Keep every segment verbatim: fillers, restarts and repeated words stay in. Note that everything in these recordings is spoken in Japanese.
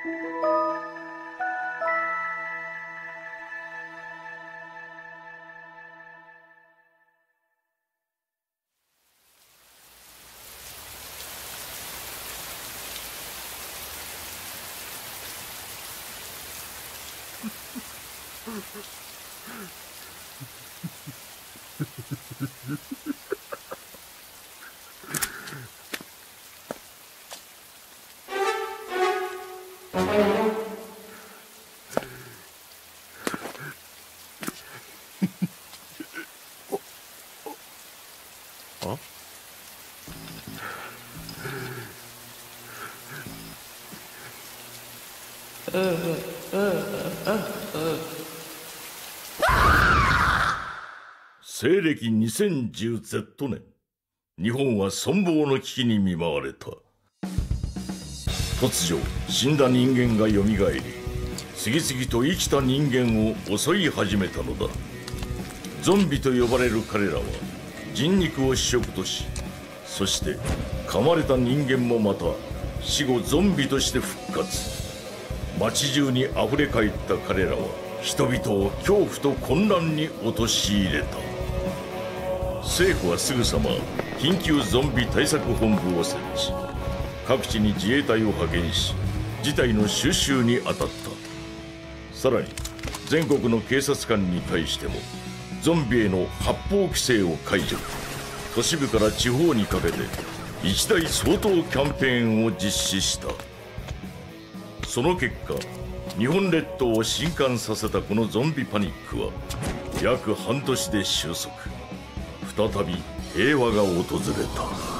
西暦 にせんじゅうゼット 年、日本は存亡の危機に見舞われた。突如死んだ人間がよみがえり、次々と生きた人間を襲い始めたのだ。ゾンビと呼ばれる彼らは人肉を主食とし、そして噛まれた人間もまた死後ゾンビとして復活。街中にあふれ返った彼らは人々を恐怖と混乱に陥れた。政府はすぐさま緊急ゾンビ対策本部を設置。各地に自衛隊を派遣し、事態の収拾に当たった。さらに全国の警察官に対してもゾンビへの発砲規制を解除。都市部から地方にかけて一大掃討キャンペーンを実施した。その結果、日本列島を震撼させたこのゾンビパニックは約半年で収束。再び平和が訪れた。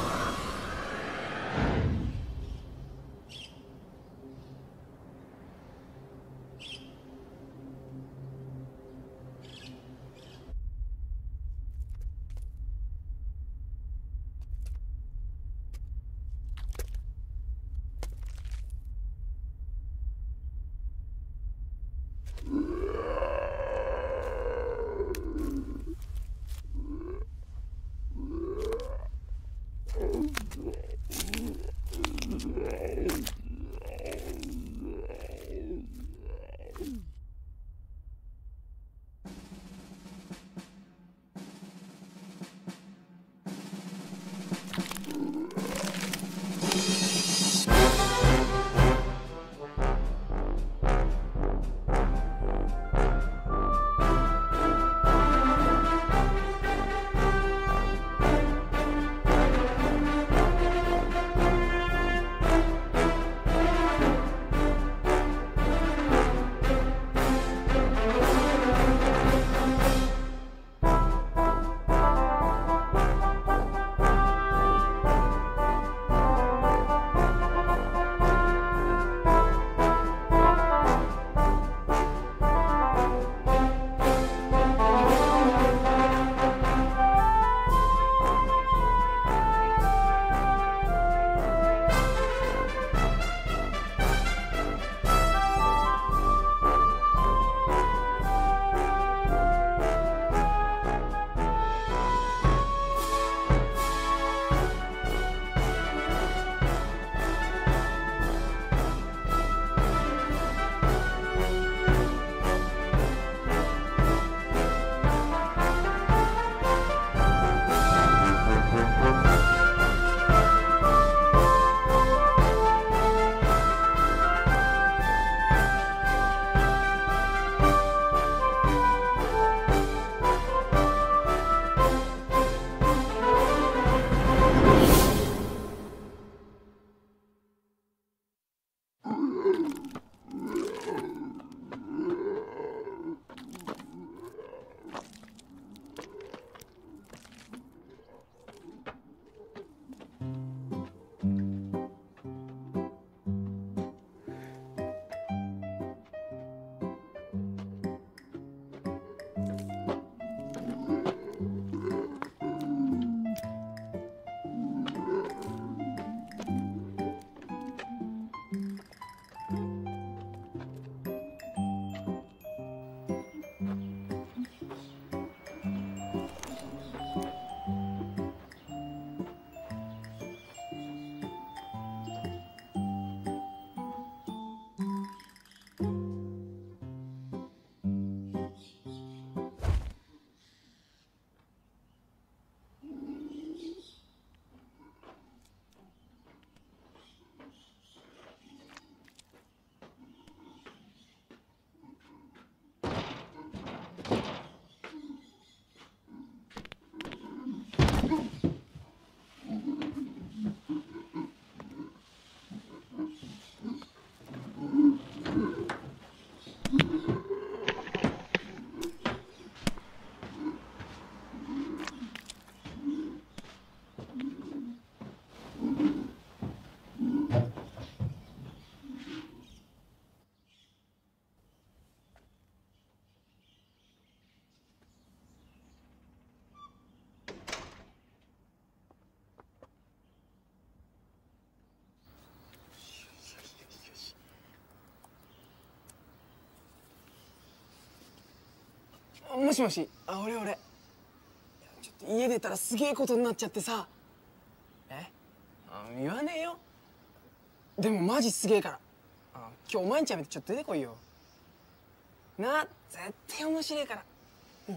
もしもし。あ、俺俺。ちょっと家出たらすげえことになっちゃってさ。え？あ、言わねえよ。でもマジすげえから。あ、今日お前んちやめてちょっと出てこいよ。な、絶対面白いから。うん。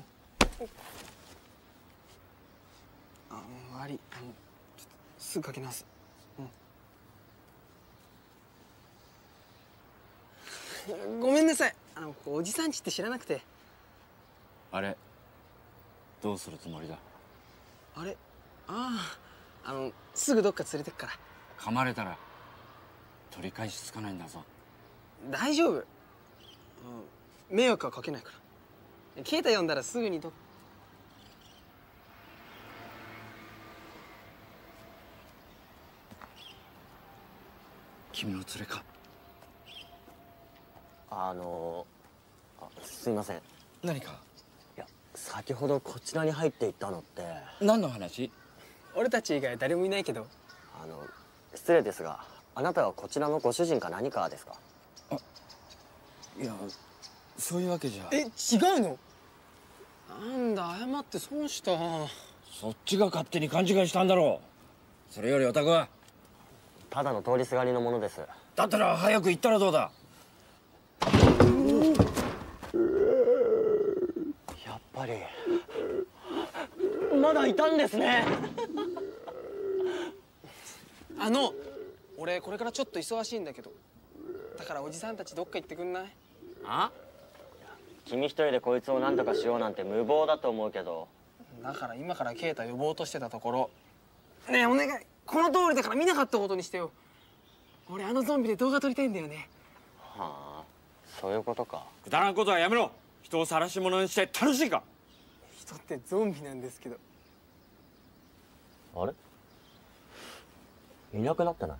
あ、悪い。あの、ちょっとすぐかけ直す。うん。ごめんなさい。あの、ここおじさんちって知らなくて。 あれどうするつもりだ？ あれ、ああ、あの、すぐどっか連れてくから。 噛まれたら取り返しつかないんだぞ。 大丈夫。うん、迷惑はかけないから。ケイタ呼んだらすぐにど。 君の連れか？ あのあ、すいません。 何か？ いや、先ほどこちらに入っていったのって何の話？ 俺たち以外誰もいないけど。 あの失礼ですが、あなたはこちらのご主人か何かですか？ あ、いや、そういうわけじゃ。 え、違うの？なんだ、謝って損した。 そっちが勝手に勘違いしたんだろう。それよりお宅は？ ただの通りすがりのものです。 だったら早く行ったらどうだ？ やっぱりまだいたんですね。 あの、俺これからちょっと忙しいんだけど、だからおじさんたちどっか行ってくんない？ あ？君一人でこいつを何とかしようなんて無謀だと思うけど。 だから今からケイタ呼ぼうとしてたところ。ねえ、お願い、この通りだから見なかったことにしてよ。俺あのゾンビで動画撮りたいんだよね。 はあ、そういうことか。 くだらんことはやめろ。人を晒し者にして楽しいか？ 人ってゾンビなんですけど。 あれ、いなくなってない？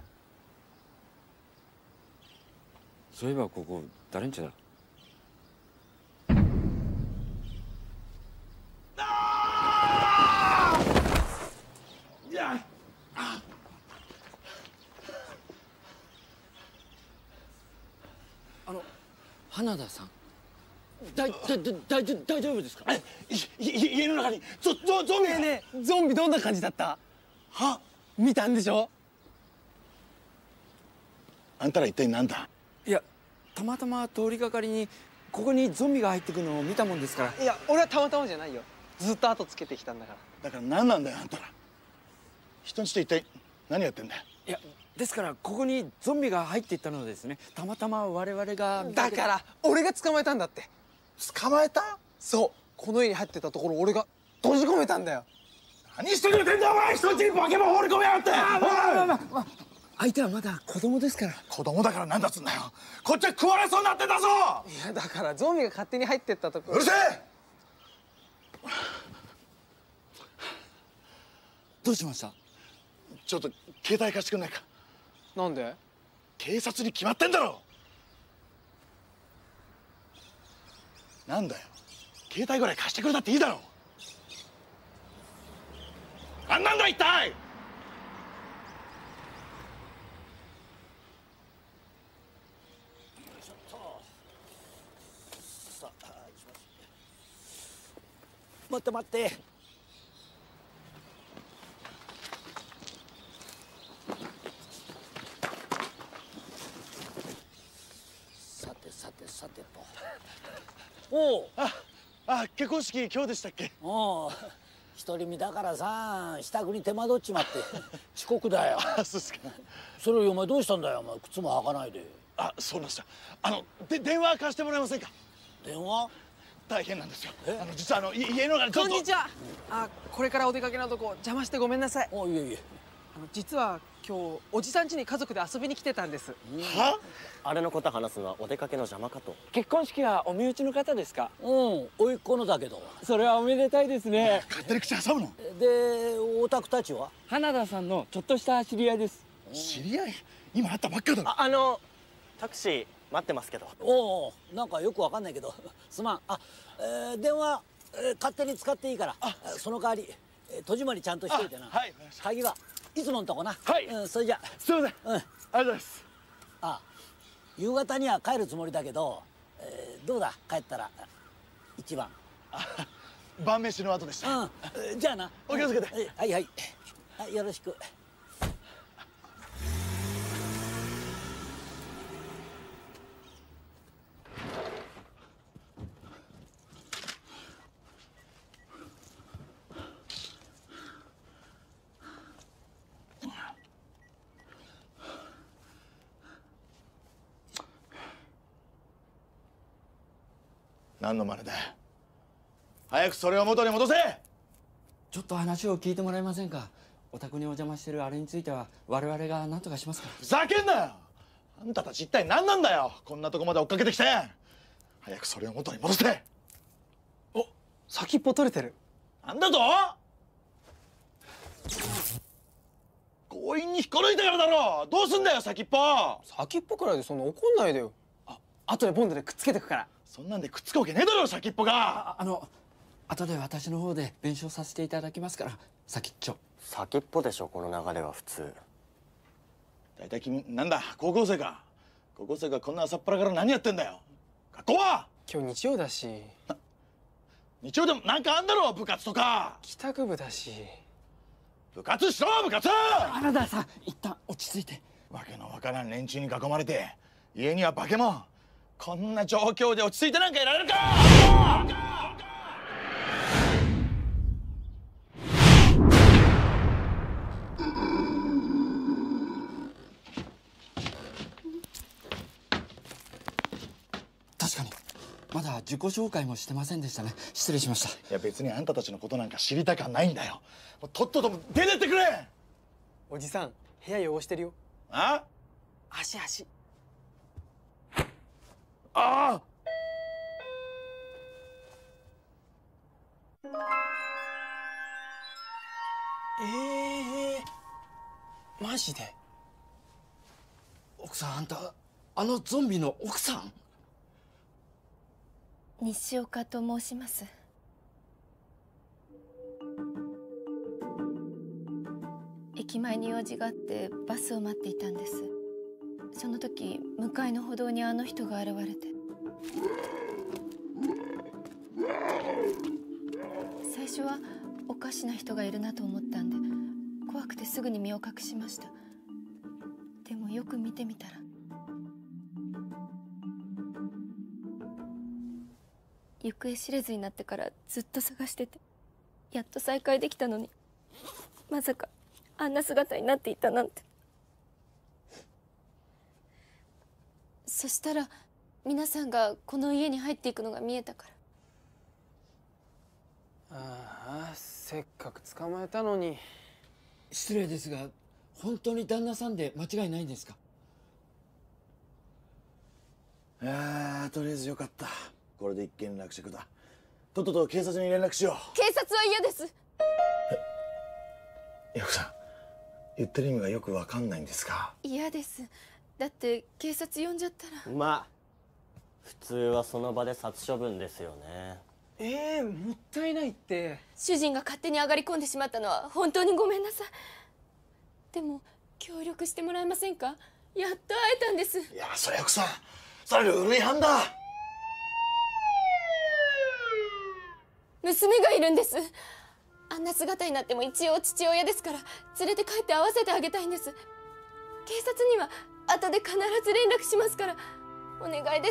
そういえばここ誰んちだ？あの花田さん、だいだいだい大丈夫ですか？ 家の中にゾゾゾンビが。 ねえねえ、ゾンビどんな感じだった？ は？ 見たんでしょ？ あんたら一体なんだ？ いや、たまたま通りがかりにここにゾンビが入ってくるのを見たもんですから。 いや、俺はたまたまじゃないよ。ずっと後つけてきたんだから。 だから何なんだよあんたら。人んちで一体何やってんだよ。 いや、ですからここにゾンビが入っていったのですね。たまたま我々が。 だから俺が捕まえたんだって。 捕まえた？ そう、この家に入ってたところ俺が閉じ込めたんだよ。 何してくれてんだお前。人んちに化け物放り込めやがって。 まあまあまあまあ、まあ、相手はまだ子供ですから。 子供だからなんだっつんだよ。こっちは食われそうになってんだぞ。 いや、だからゾンビが勝手に入ってったところ。 うるせえ。 どうしました？ ちょっと携帯貸してくんないか。 なんで？ 警察に決まってんだろ。なんだよ、携帯ぐらい貸してくれたっていいだろ。あんなんだ一体。 待って待って。さてさてさてと。おお。 あ、あ、結婚式今日でしたっけ？ おう、独り身だからさ、支度に手間取っちまって遅刻だよ。 あ、そうですか。 それよりお前どうしたんだよ、お前靴も履かないで。 あ、そうなんですよ。あので電話貸してもらえませんか？ 電話？ 大変なんですよ。あの実はあのい家の中にちょっと。 こんにちは。あ、これからお出かけのとこ邪魔してごめんなさい。 おいえいえ。 あの実は今日おじさん家に家族で遊びに来てたんです。 は？ あれのこと話すのはお出かけの邪魔かと。 結婚式はお身内の方ですか？ うん、甥っ子のだけど。 それはおめでたいですね。 勝手に口挟むの？ で、お宅たちは？ 花田さんのちょっとした知り合いです。 知り合い？今会ったばっかだろ。 あ、あのタクシー待ってますけど。 おお、なんかよくわかんないけどすまん。あ、えー、電話、えー、勝手に使っていいから、その代わり、えー、戸締まりちゃんとしといてな。 はい、わかりました。 鍵はいつものとこな。 はい、 うん、それじゃ。 すいません。 うん、 ありがとうございます。 あ、夕方には帰るつもりだけど、えー、どうだ帰ったら一番。 晩飯の後でした。 うん、じゃあな。 お気をつけて。 はいはい、はい、よろしく。 何の真似だよ。早くそれを元に戻せ。 ちょっと話を聞いてもらえませんか。お宅にお邪魔してるあれについては我々が何とかしますから。 ふざけんなよ。あんたたち一体何なんだよ。こんなとこまで追っかけてきて。早くそれを元に戻せ。 お、先っぽ取れてる。 なんだと。強引に引っこ抜いたからだろ。どうすんだよ先っぽ。 先っぽくらいでそんな怒んないでよ。あ、後でボンドでくっつけてくから。 そんなんでくっつくわけねえだろ先っぽが。 あ、あの後で私の方で弁償させていただきますから、先っちょ。 先っぽでしょ、この流れは普通。 大体君なんだ、高校生か。高校生がこんな朝っぱらから何やってんだよ。学校は今日日曜だし。 日曜でもなんかあんだろ、部活とか。 帰宅部だし。 部活しろ部活。 原田さん、一旦落ち着いて。 わけのわからん連中に囲まれて、家には化け物。こんな状況で落ち着いてなんかいられるか。 確かにまだ自己紹介もしてませんでしたね。失礼しました。 いや別にあんたたちのことなんか知りたかないんだよ。もうとっとと出てってくれ。 おじさん、部屋汚してるよ。 あ足足。 ああ。 ええー、マジで。 奥さん、あんたあのゾンビの奥さん。 西岡と申します。駅前に用事があってバスを待っていたんです。その時向かいの歩道にあの人が現れて、最初はおかしな人がいるなと思ったんで怖くてすぐに身を隠しました。でもよく見てみたら行方知れずになってからずっと探してて、やっと再会できたのにまさかあんな姿になっていたなんて。そしたら皆さんがこの家に入っていくのが見えたから。 ああ、せっかく捕まえたのに。 失礼ですが本当に旦那さんで間違いないんですか。 いやー、とりあえずよかった。これで一件落着だ。とっとと警察に連絡しよう。 警察は嫌です。 よくさん、言ってる意味がよくわかんないんですが。 嫌です。だって警察呼んじゃったら。 まあ普通はその場で殺処分ですよね。 ええー、もったいないって。 主人が勝手に上がり込んでしまったのは本当にごめんなさい。でも協力してもらえませんか。やっと会えたんです。 いや、それよくさん、それルール違反だ。 娘がいるんです。あんな姿になっても一応父親ですから連れて帰って会わせてあげたいんです。警察には後で必ず連絡しますからお願いです。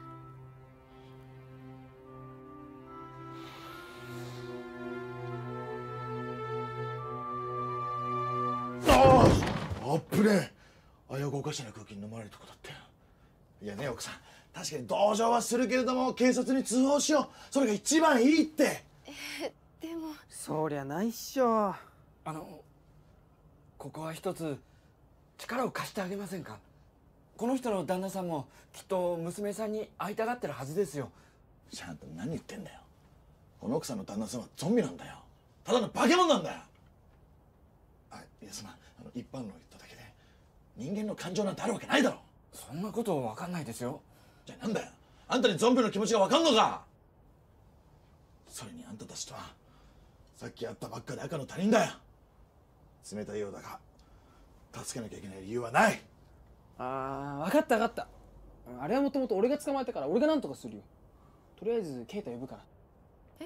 ああ、あっぶねえ。危うくおかしな空気に飲まれるとこだったよ。いやね、奥さん、確かに同情はするけれども警察に通報しよう。それが一番いいって。 えでもそりゃないっしょ。 あのここは一つ力を貸してあげませんか。この人の旦那さんもきっと娘さんに会いたがってるはずですよ。 ちゃんと何言ってんだよ。この奥さんの旦那さんはゾンビなんだよ。ただの化け物なんだよ。あ、いや、すまん、あの一般論言っただけで人間の感情なんてあるわけないだろ。 そんなこと分かんないですよ。 じゃあなんだよ、あんたにゾンビの気持ちが分かんのか。それにあんたたちとはさっき会ったばっかで赤の他人だよ。冷たいようだが助けなきゃいけない理由はない。 ああ、分かった分かった。あれはもともと俺が捕まえたから俺が何とかするよ。とりあえずケイタ呼ぶから。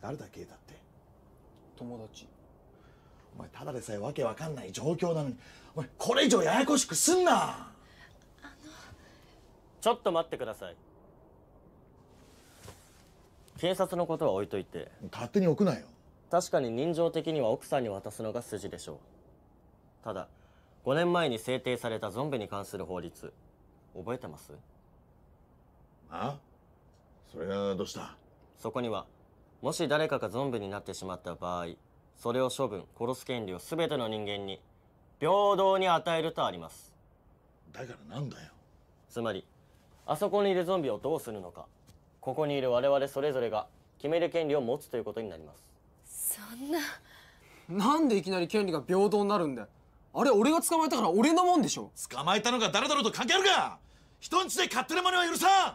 誰だケイタって。 友達。 お前ただでさえわけわかんない状況なのに、お前これ以上ややこしくすんな。 ちょっと待ってください。警察のことは置いといて、 勝手に置くなよ。 確かに人情的には奥さんに渡すのが筋でしょう。ただごねんまえに制定されたゾンビに関する法律覚えてます？ あ？それがどうした？ そこにはもし誰かがゾンビになってしまった場合、それを処分殺す権利を全ての人間に平等に与えるとあります。 だからなんだよ。 つまりあそこにいるゾンビをどうするのか、ここにいる我々それぞれが決める権利を持つということになります。 そんな。 なんでいきなり権利が平等になるんだよ。あれ俺が捕まえたから俺のもんでしょ。 捕まえたのが誰だろうと関係あるか。人んちで勝手な真似は許さん。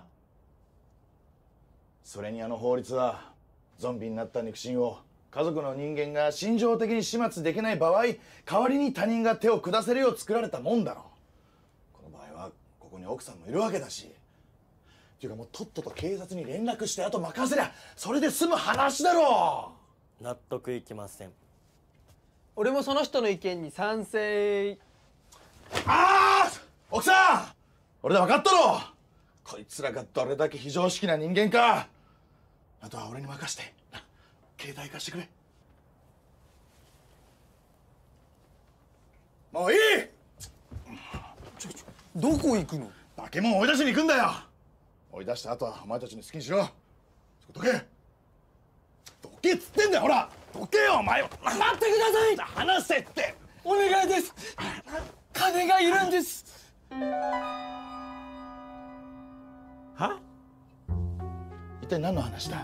それにあの法律はゾンビになった肉親を家族の人間が心情的に始末できない場合、代わりに他人が手を下せるよう作られたもんだろ。この場合はここに奥さんもいるわけだし。っていうかもうとっとと警察に連絡してあと任せりゃそれで済む話だろ。 納得いきません。 俺もその人の意見に賛成。 ああ、奥さん、俺で分かったろ。こいつらがどれだけ非常識な人間か。あとは俺に任してな。携帯貸してくれ。もういい。 ちょちょどこ行くの？ 化け物追い出しに行くんだよ。追い出した後はお前たちに好きにしろ。どけどけっつってんだよ。ほらどけよお前は。 待ってください。 話せって。 お願いです。金がいるんです。 は？一体何の話だ？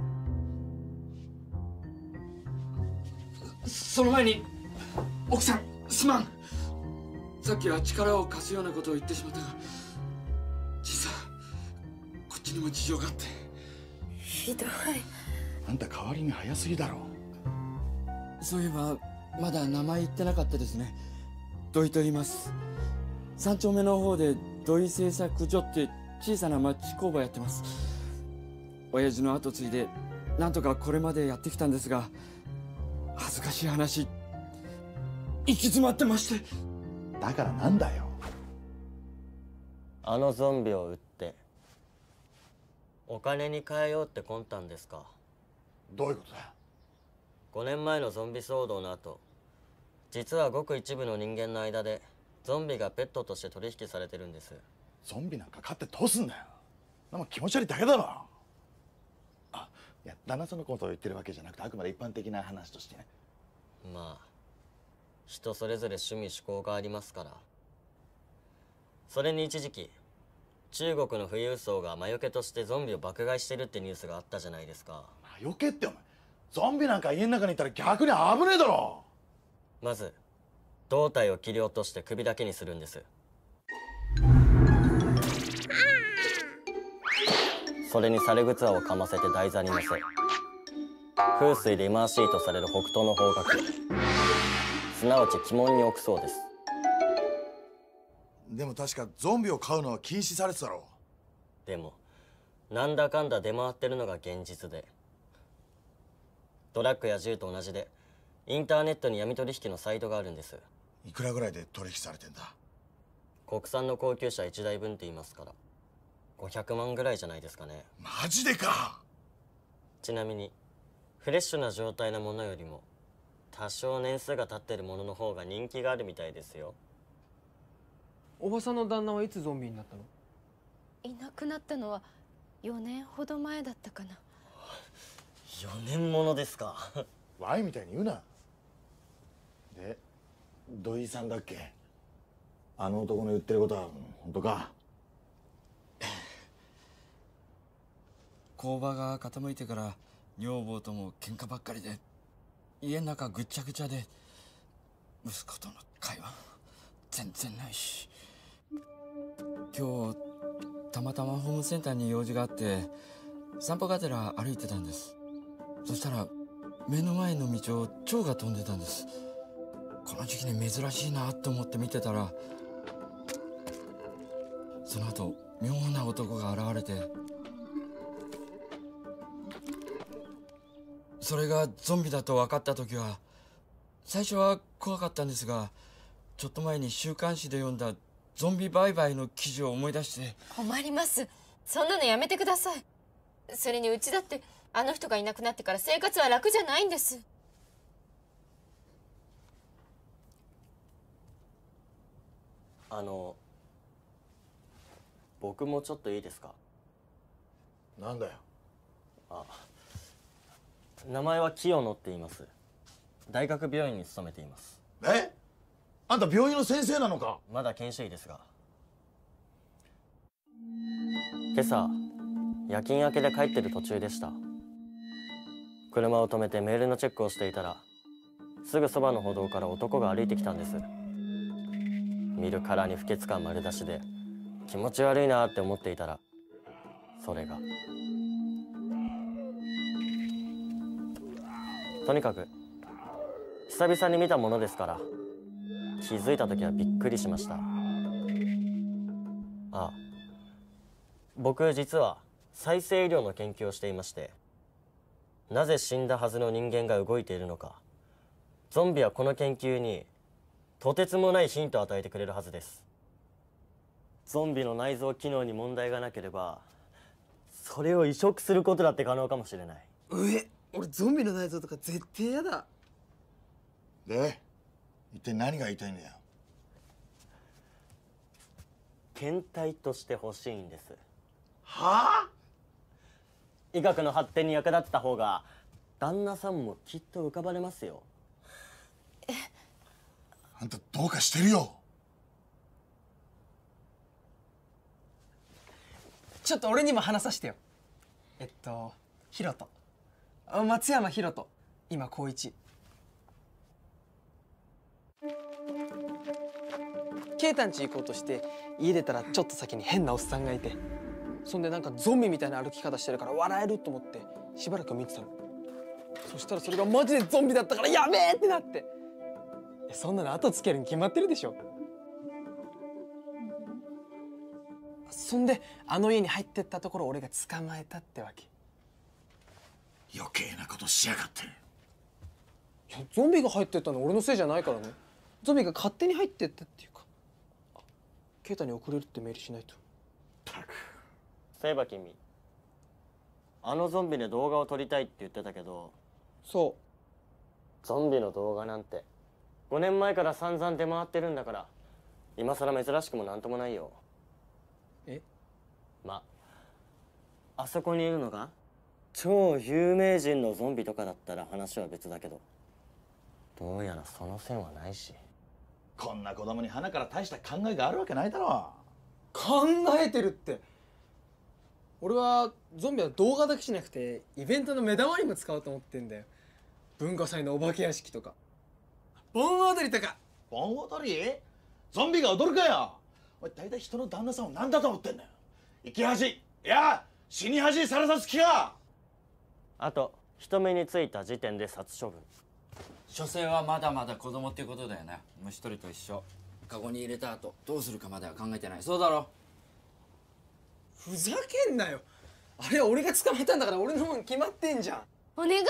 その前に奥さんすまん。さっきは力を貸すようなことを言ってしまったが、実はこっちにも事情があって。 ひどい。 あんた代わりに早すぎだろ。 そういえばまだ名前言ってなかったですね。土井と言います。三丁目の方で土井製作所って小さな町工場やってます。親父の後継いでなんとかこれまでやってきたんですが、恥ずかしい話行き詰まってまして。 だからなんだよ。 あのゾンビを撃ってお金に変えようって魂胆ですか？ どういうことだよ。 ごねんまえのゾンビ騒動の後、実はごく一部の人間の間でゾンビがペットとして取引されてるんです。 ゾンビなんか飼ってどうすんだよ。でも気持ち悪いだけだろ。あ、いや旦那さんのことを言ってるわけじゃなくて、あくまで一般的な話としてね。 まあ人それぞれ趣味嗜好がありますから。それに一時期中国の富裕層が魔除けとしてゾンビを爆買いしてるってニュースがあったじゃないですか。 魔除けってお前、ゾンビなんか家の中にいたら逆に危ねえだろ。 まず胴体を切り落として首だけにするんです。それにサレグツアをかませて台座に乗せ、風水で忌まわしいとされる北東の方角、すなわち鬼門に置くそうです。 でも確かゾンビを飼うのは禁止されてたろ。 でもなんだかんだ出回ってるのが現実で、ドラッグや銃と同じでインターネットに闇取引のサイトがあるんです。 いくらぐらいで取引されてんだ。 国産の高級車いちだいぶんって言いますからごひゃくまんぐらいじゃないですかね。 マジでか。 ちなみにフレッシュな状態のものよりも多少年数が経ってるものの方が人気があるみたいですよ。 おばさんの旦那はいつゾンビになったの？ いなくなったのはよねんほど前だったかな。 よねんものですか。 ワイみたいに言うな。で土井さんだっけ。あの男の言ってることは本当か。 工場が傾いてから女房とも喧嘩ばっかりで、家の中ぐっちゃぐちゃで、息子との会話全然ないし。今日たまたまホームセンターに用事があって散歩がてら歩いてたんです。そしたら目の前の道を蝶が飛んでたんです。この時期に珍しいなと思って見てたら、その後妙な男が現れて、 それがゾンビだと分かった時は最初は怖かったんですが、ちょっと前に週刊誌で読んだゾンビ売買の記事を思い出して。 困ります。そんなのやめてください。それにうちだってあの人がいなくなってから生活は楽じゃないんです。 あの僕もちょっといいですか？ なんだよ。 あ、名前は清野って言います。大学病院に勤めています。 え？あんた病院の先生なのか？ まだ研修医ですが。今朝夜勤明けで帰ってる途中でした。車を止めてメールのチェックをしていたら、すぐそばの歩道から男が歩いてきたんです。見るからに不潔感丸出しで気持ち悪いなって思っていたら、それがとにかく久々に見たものですから、気づいた時はびっくりしました。あ、僕実は再生医療の研究をしていまして、なぜ死んだはずの人間が動いているのか、ゾンビはこの研究にとてつもないヒントを与えてくれるはずです。ゾンビの内臓機能に問題がなければ、それを移植することだって可能かもしれない。 うえ、俺ゾンビの内臓とか絶対嫌だ。 で、一体何が言いたいんだよ。 検体として欲しいんです。 はあ？ 医学の発展に役立った方が旦那さんもきっと浮かばれますよ。 あんたどうかしてるよ。 ちょっと俺にも話させてよ。えっとヒロト、あ、松山ヒロト、今高一。ケイタん家行こうとして家出たらちょっと先に変なおっさんがいて、そんでなんかゾンビみたいな歩き方してるから笑えると思ってしばらく見てたの。そしたらそれがマジでゾンビだったからやべえってなって。そんなの後つけるに決まってるでしょ。そんであの家に入ってったところを俺が捕まえたってわけ。 余計なことしやがって。 いや、ゾンビが入ってったのは俺のせいじゃないからね。ゾンビが勝手に入ってったっていうか。あ、ケイタに送れるってメールしないと。 たく。 そういえば君、あのゾンビで動画を撮りたいって言ってたけど。 そう。ゾンビの動画なんてごねんまえから散々出回ってるんだから、今更珍しくもなんともないよ。 え？ ま、あそこにいるのが超有名人のゾンビとかだったら話は別だけど、どうやらその線はないし。 こんな子供に鼻から大した考えがあるわけないだろ。 考えてるって。俺はゾンビは動画だけしなくてイベントの目玉にも使おうと思ってんだよ。文化祭のお化け屋敷とか盆踊りとか。 盆踊り？ゾンビが踊るかよ。おい、大体人の旦那さんを何だと思ってんだよ。生き恥、いや死に恥さらさす気か。 あと人目についた時点で殺処分。 所詮はまだまだ子供っていうことだよね。虫取りと一緒。カゴに入れた後どうするかまでは考えてない。そうだろ。 ふざけんなよ。あれは俺が捕まえたんだから俺のもん決まってんじゃん。 お願いです。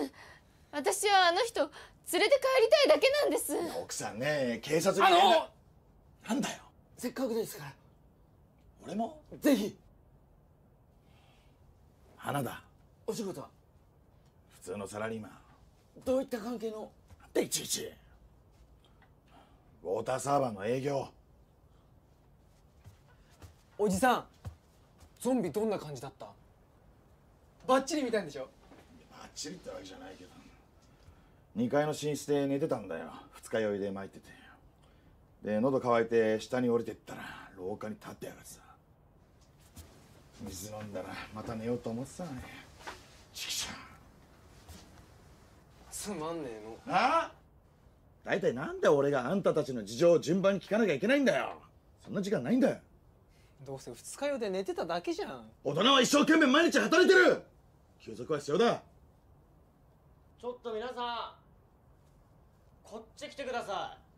私はあの人連れて帰りたいだけなんです。 奥さんね、警察に。 あのなんだよ。 せっかくですから俺もぜひ。 花だ。 お仕事は普通のサラリーマン。 どういった関係の？ なんでいちいち。ウォーターサーバーの営業。 おじさん、ゾンビどんな感じだった？バッチリ見たんでしょ？ バッチリってわけじゃないけど、にかいの寝室で寝てたんだよ。二日酔いで参ってて。で、喉乾いて下に降りてったら廊下に立ってやがってさ。水飲んだらまた寝ようと思ってたのに。チキシャー。 つまんねえの。 なあ、大体なんで俺があんたたちの事情を順番に聞かなきゃいけないんだよ。そんな時間ないんだよ。 どうせ二日酔いで寝てただけじゃん。 大人は一生懸命毎日働いてる。休息は必要だ。 ちょっと皆さん、こっち来てください。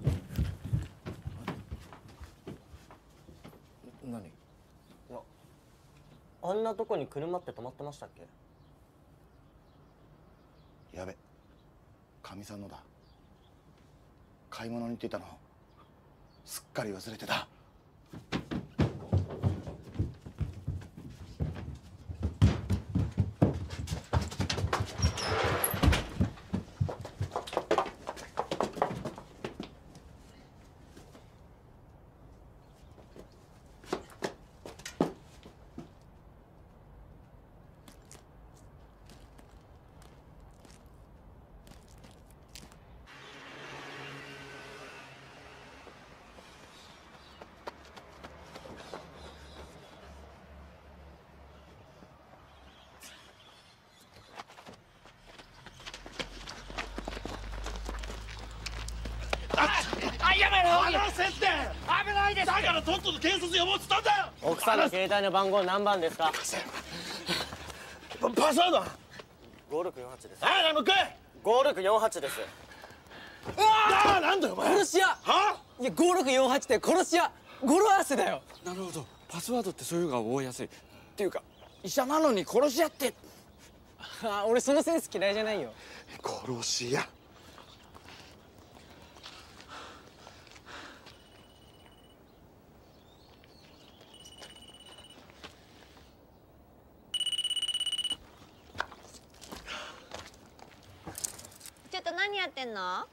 何？ いや、 あんなとこに車って止まってましたっけ？ やべ、かみさんのだ。買い物に行ってたのすっかり忘れてた。 危ないです。 だからとっとと警察呼ぼうっつったんだよ。 奥さんの携帯の番号何番ですか？ パスワードはごろくよんはちです。 ああ、もう一回。 ごろくよんはちです。 ああ、なんだよお前。 殺し屋。 はいやごろくよんはちって殺し屋語呂合わせだよ。 なるほど、パスワードってそういうのが覚えやすいっていうか、医者なのに殺し屋って。 あ、俺そのセンス嫌いじゃないよ。 殺し屋。 ちょっと何やってんの？あ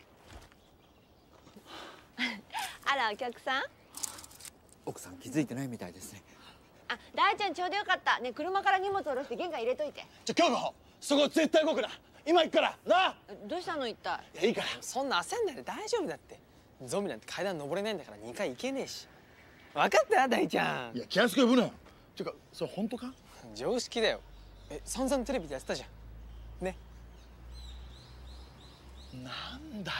ら、お客さん？ 奥さん気づいてないみたいですね。 あ、大ちゃんちょうどよかった。ね、車から荷物下ろして玄関入れといて。 じゃあ京子、そこ絶対動くな。今行くからな。 どうしたの一体？ いや、いいから。 そんな焦んないで大丈夫だって。ゾンビなんて階段登れないんだからにかい行けねえし。分かった大ちゃん。 いや、気安く呼ぶなよ。ていうか、それ本当か？ 常識だよ。え、散々テレビでやってたじゃんね。 なんだよ。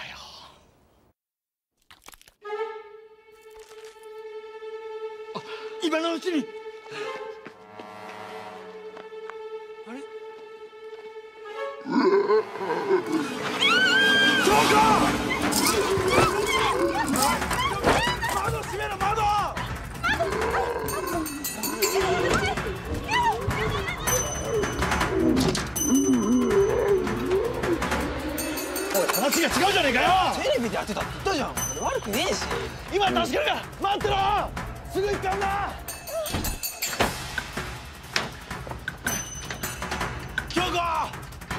あ、今のうちに。 あれ？ 窓閉めろ、窓。話が違うじゃねえかよ。 テレビでやってたって言ったじゃん。俺悪くねえし。 今助けるから待ってろ。すぐ行かんな。京子、あ、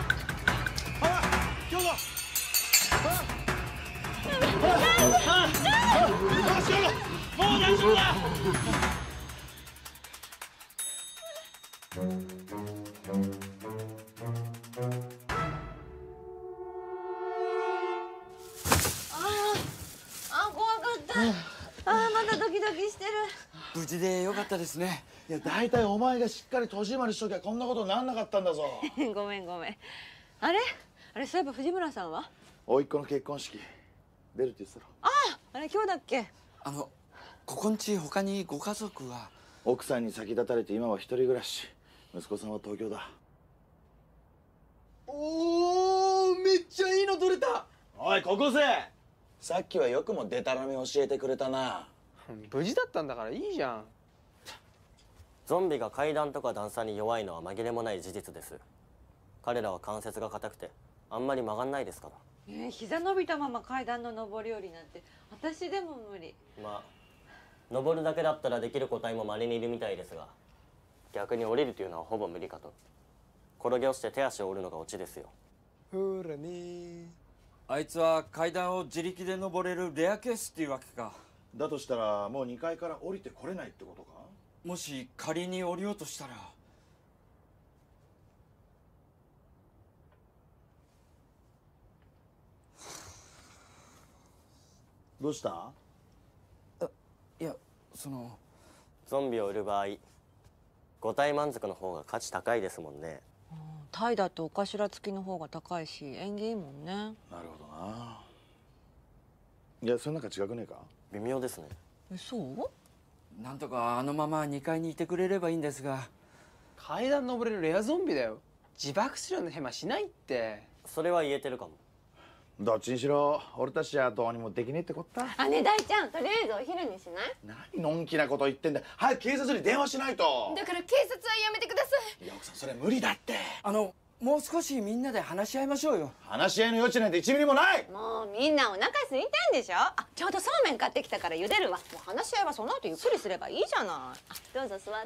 京子、あ、あ、あ、京子、もう大丈夫だ。 あ、怖かった。あ、まだドキドキしてる。 無事でよかったですね。 いや、大体お前がしっかり戸締まりしときゃこんなことになんなかったんだぞ。 ごめんごめん。あれ？あれ、そういえば藤村さんは？ 甥っ子の結婚式出るって言ってたろ。 ああ、あれ今日だっけ？ あの、ここんち他にご家族は？ 奥さんに先立たれて今は一人暮らし。息子さんは東京だ。 おー、めっちゃいいの撮れた。 おい、高校生、さっきはよくもデタラメ教えてくれたな。 無事だったんだからいいじゃん。 ゾンビが階段とか段差に弱いのは紛れもない事実です。彼らは関節が硬くてあんまり曲がんないですから。 ねえ、膝伸びたまま階段の上り下りなんて私でも無理。 まあ登るだけだったらできる個体も稀にいるみたいですが、逆に降りるというのはほぼ無理かと。転げ落ちて手足を折るのがオチですよ。 ほらね。 あいつは階段を自力で登れるレアケースっていうわけか。 だとしたらもうにかいから降りてこれないってことか。 もし仮に降りようとしたら。 どうした？ いや、そのゾンビを売る場合、五体満足の方が価値高いですもんね。 タイだとお頭付きの方が高いし縁起いいもんね。 なるほどな。いや、それなんか違くねえか？ 微妙ですね。 え、そう？ なんとかあのままにかいにいてくれればいいんですが。 階段登れるレアゾンビだよ。自爆するようなヘマしないって。 それは言えてるかも。 どっちにしろ俺たちじゃどうにもできねえってこった。 あ、ねえ大ちゃん、とりあえずお昼にしない？ 何のんきなこと言ってんだよ。早く警察に電話しないと。 だから警察はやめてください。 いや奥さんそれ無理だって。 あのもう少しみんなで話し合いましょうよ。 話し合いの余地なんていちミリもない。 もうみんなお腹空いてんでしょ。あ、ちょうどそうめん買ってきたから茹でるわ。もう話し合いはその後ゆっくりすればいいじゃない。あ、どうぞ座って。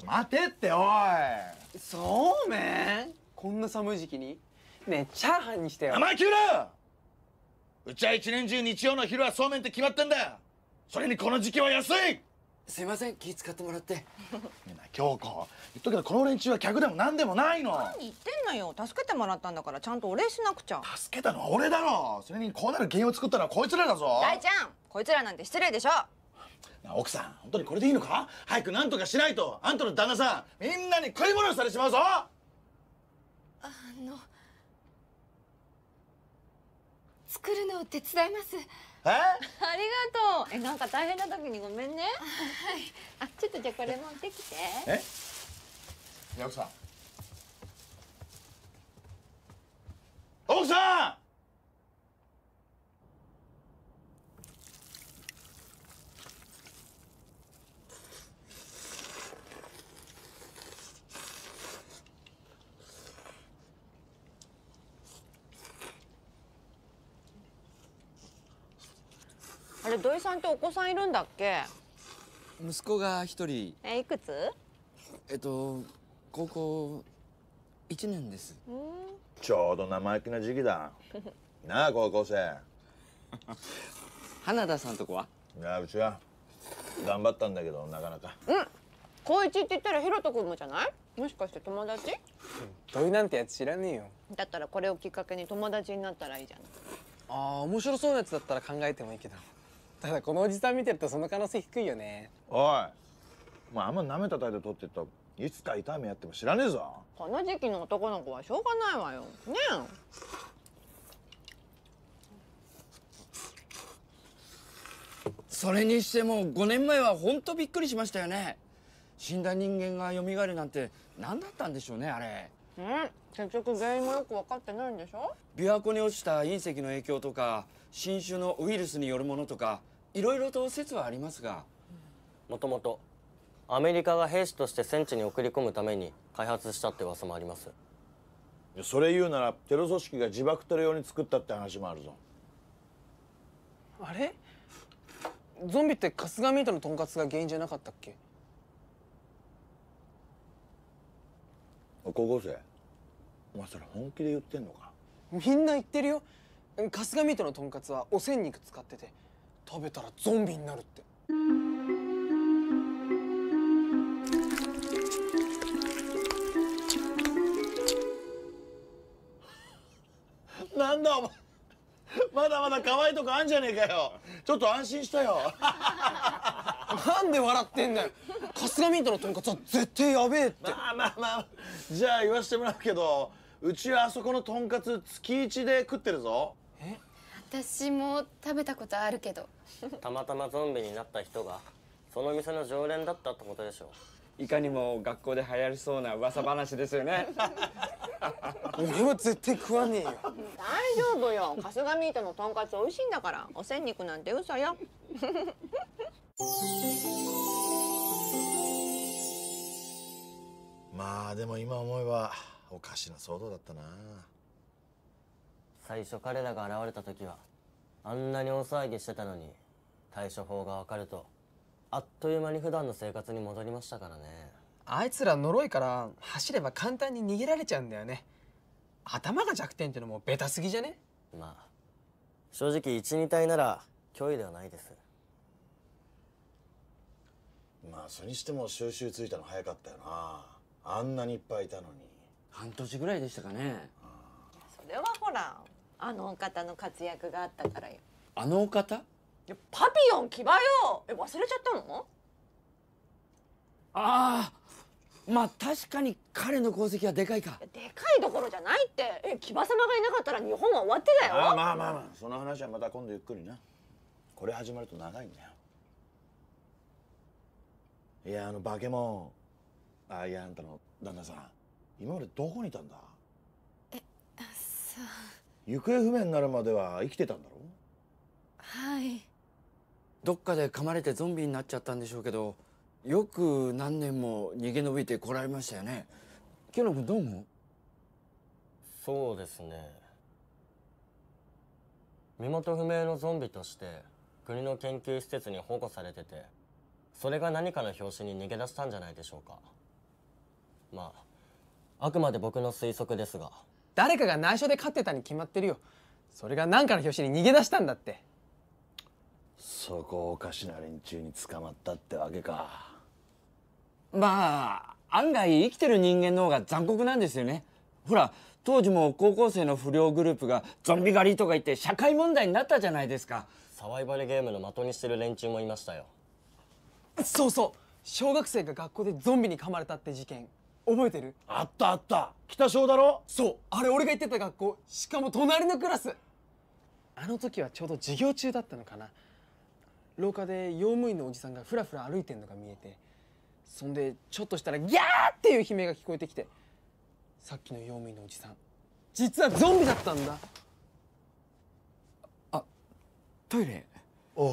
待てっておい。 そうめんこんな寒い時期に。ねえチャーハンにしてよ。 生意気だ。うちは一年中日曜の昼はそうめんって決まってんだよ。それにこの時期は安い。 すいません、気使ってもらって。 京子言っとくけどこの連中は客でも何でもないの。 何言ってんのよ。助けてもらったんだからちゃんとお礼しなくちゃ。 助けたのは俺だろ。それにこうなる原因を作ったのはこいつらだぞ。 大ちゃん、こいつらなんて失礼でしょ。 なあ奥さん本当にこれでいいのか。早く何とかしないとあんたの旦那さんみんなに食い物にされちまうぞ。 あの作るのを手伝います。 えありがとう。え、なんか大変な時にごめんね。 はい。あ、ちょっとじゃあこれ持ってきて。 えいや奥さん奥さんあれ、土井さんってお子さんいるんだっけ？ 息子が一人。 え、いくつ？ えっと高校一年です。 ちょうど生意気な時期だなあ高校生。 花田さんとこは？ いやうちは頑張ったんだけどなかなか。 うん。高一って言ったらひろとくんもじゃない？もしかして友達？ 土井なんてやつ知らねえよ。 だったらこれをきっかけに友達になったらいいじゃない。 ああ、面白そうなやつだったら考えてもいいけど、ただこのおじさん見てるとその可能性低いよね。 おいまああんま舐めた態度取ってるといつか痛みやっても知らねえぞ。 この時期の男の子はしょうがないわよ。ねえ。それにしてもごねんまえは本当びっくりしましたよね。死んだ人間が蘇るなんて何だったんでしょうねあれ。 うん。結局原因もよく分かってないんでしょ。 琵琶湖に落ちた隕石の影響とか新種のウイルスによるものとかいろいろと説はありますが、 もともとアメリカが兵士として戦地に送り込むために開発したって噂もあります。 それ言うならテロ組織が自爆テロ用に作ったって話もあるぞ。 あれゾンビって春日ミートのとんかつが原因じゃなかったっけ？ 高校生お前それ本気で言ってんのか？ みんな言ってるよ。春日ミートのとんかつはお線肉使ってて食べたらゾンビになるって。 なんだお前まだまだ可愛いとこあんじゃねえかよ。ちょっと安心したよ。 なんで笑ってんだよ。春日ミートのとんかつは絶対やべえって。 まあまあまあじゃあ言わせてもらうけどうちはあそこのとんかつ月一で食ってるぞ。 え？ 私も食べたことあるけど。 たまたまゾンビになった人がその店の常連だったってことでしょう。 いかにも学校で流行りそうな噂話ですよね。 俺は絶対食わねえよ。 大丈夫よ。春日ミートのとんかつ美味しいんだから。お線肉なんて嘘よ。 まあでも今思えばおかしな騒動だったな。 最初彼らが現れた時はあんなに大騒ぎしてたのに対処法が分かるとあっという間に普段の生活に戻りましたからね。 あいつら呪いから走れば簡単に逃げられちゃうんだよね。頭が弱点ってのもベタすぎじゃね？ まあ正直一二体なら脅威ではないです。 まあそれにしても収集ついたの早かったよな。あんなにいっぱいいたのに。 半年ぐらいでしたかね。 それはほらあのお方の活躍があったからよ。 あのお方？ いやパピヨン騎馬よ。え、忘れちゃったの？ ああ、まあ確かに彼の功績はでかいか。 でかいどころじゃないって。え、騎馬様がいなかったら日本は終わってたよ。 ああまあまあまあその話はまた今度ゆっくりな。これ始まると長いんだよ。いやあの化け物。あいやあんたの旦那さん今までどこにいたんだ？ え、あ、さあ。 行方不明になるまでは生きてたんだろ？ はい。 どっかで噛まれてゾンビになっちゃったんでしょうけど、よく何年も逃げ延びてこられましたよね。清野君どう思う？ そうですね。身元不明のゾンビとして国の研究施設に保護されてて、それが何かの拍子に逃げ出したんじゃないでしょうか。まああくまで僕の推測ですが。 誰かが内緒で飼ってたに決まってるよ。それが何かの拍子に逃げ出したんだって。 そこをおかしな連中に捕まったってわけか。 まあ案外生きてる人間の方が残酷なんですよね。ほら当時も高校生の不良グループがゾンビ狩りとか言って社会問題になったじゃないですか。 サバイバルゲームの的にしてる連中もいましたよ。 そうそう、小学生が学校でゾンビに噛まれたって事件覚えてる？ あったあった、北小だろ？ そう、あれ俺が行ってた学校、しかも隣のクラス。あの時はちょうど授業中だったのかな。廊下で用務員のおじさんがふらふら歩いてんのが見えて、そんでちょっとしたらギャーっていう悲鳴が聞こえてきて、さっきの用務員のおじさん実はゾンビだったんだ。 あ、トイレ。 おう。い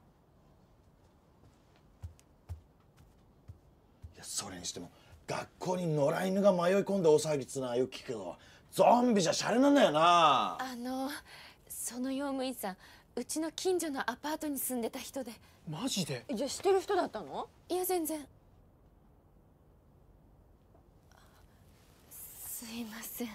やそれにしても学校に野良犬が迷い込んで大騒ぎっつうのはよく聞くけど、ゾンビじゃシャレなんだよな。 あのその用務員さん、うちの近所のアパートに住んでた人で。 マジで？ じゃあ知ってる人だったの？ いや全然。すいません。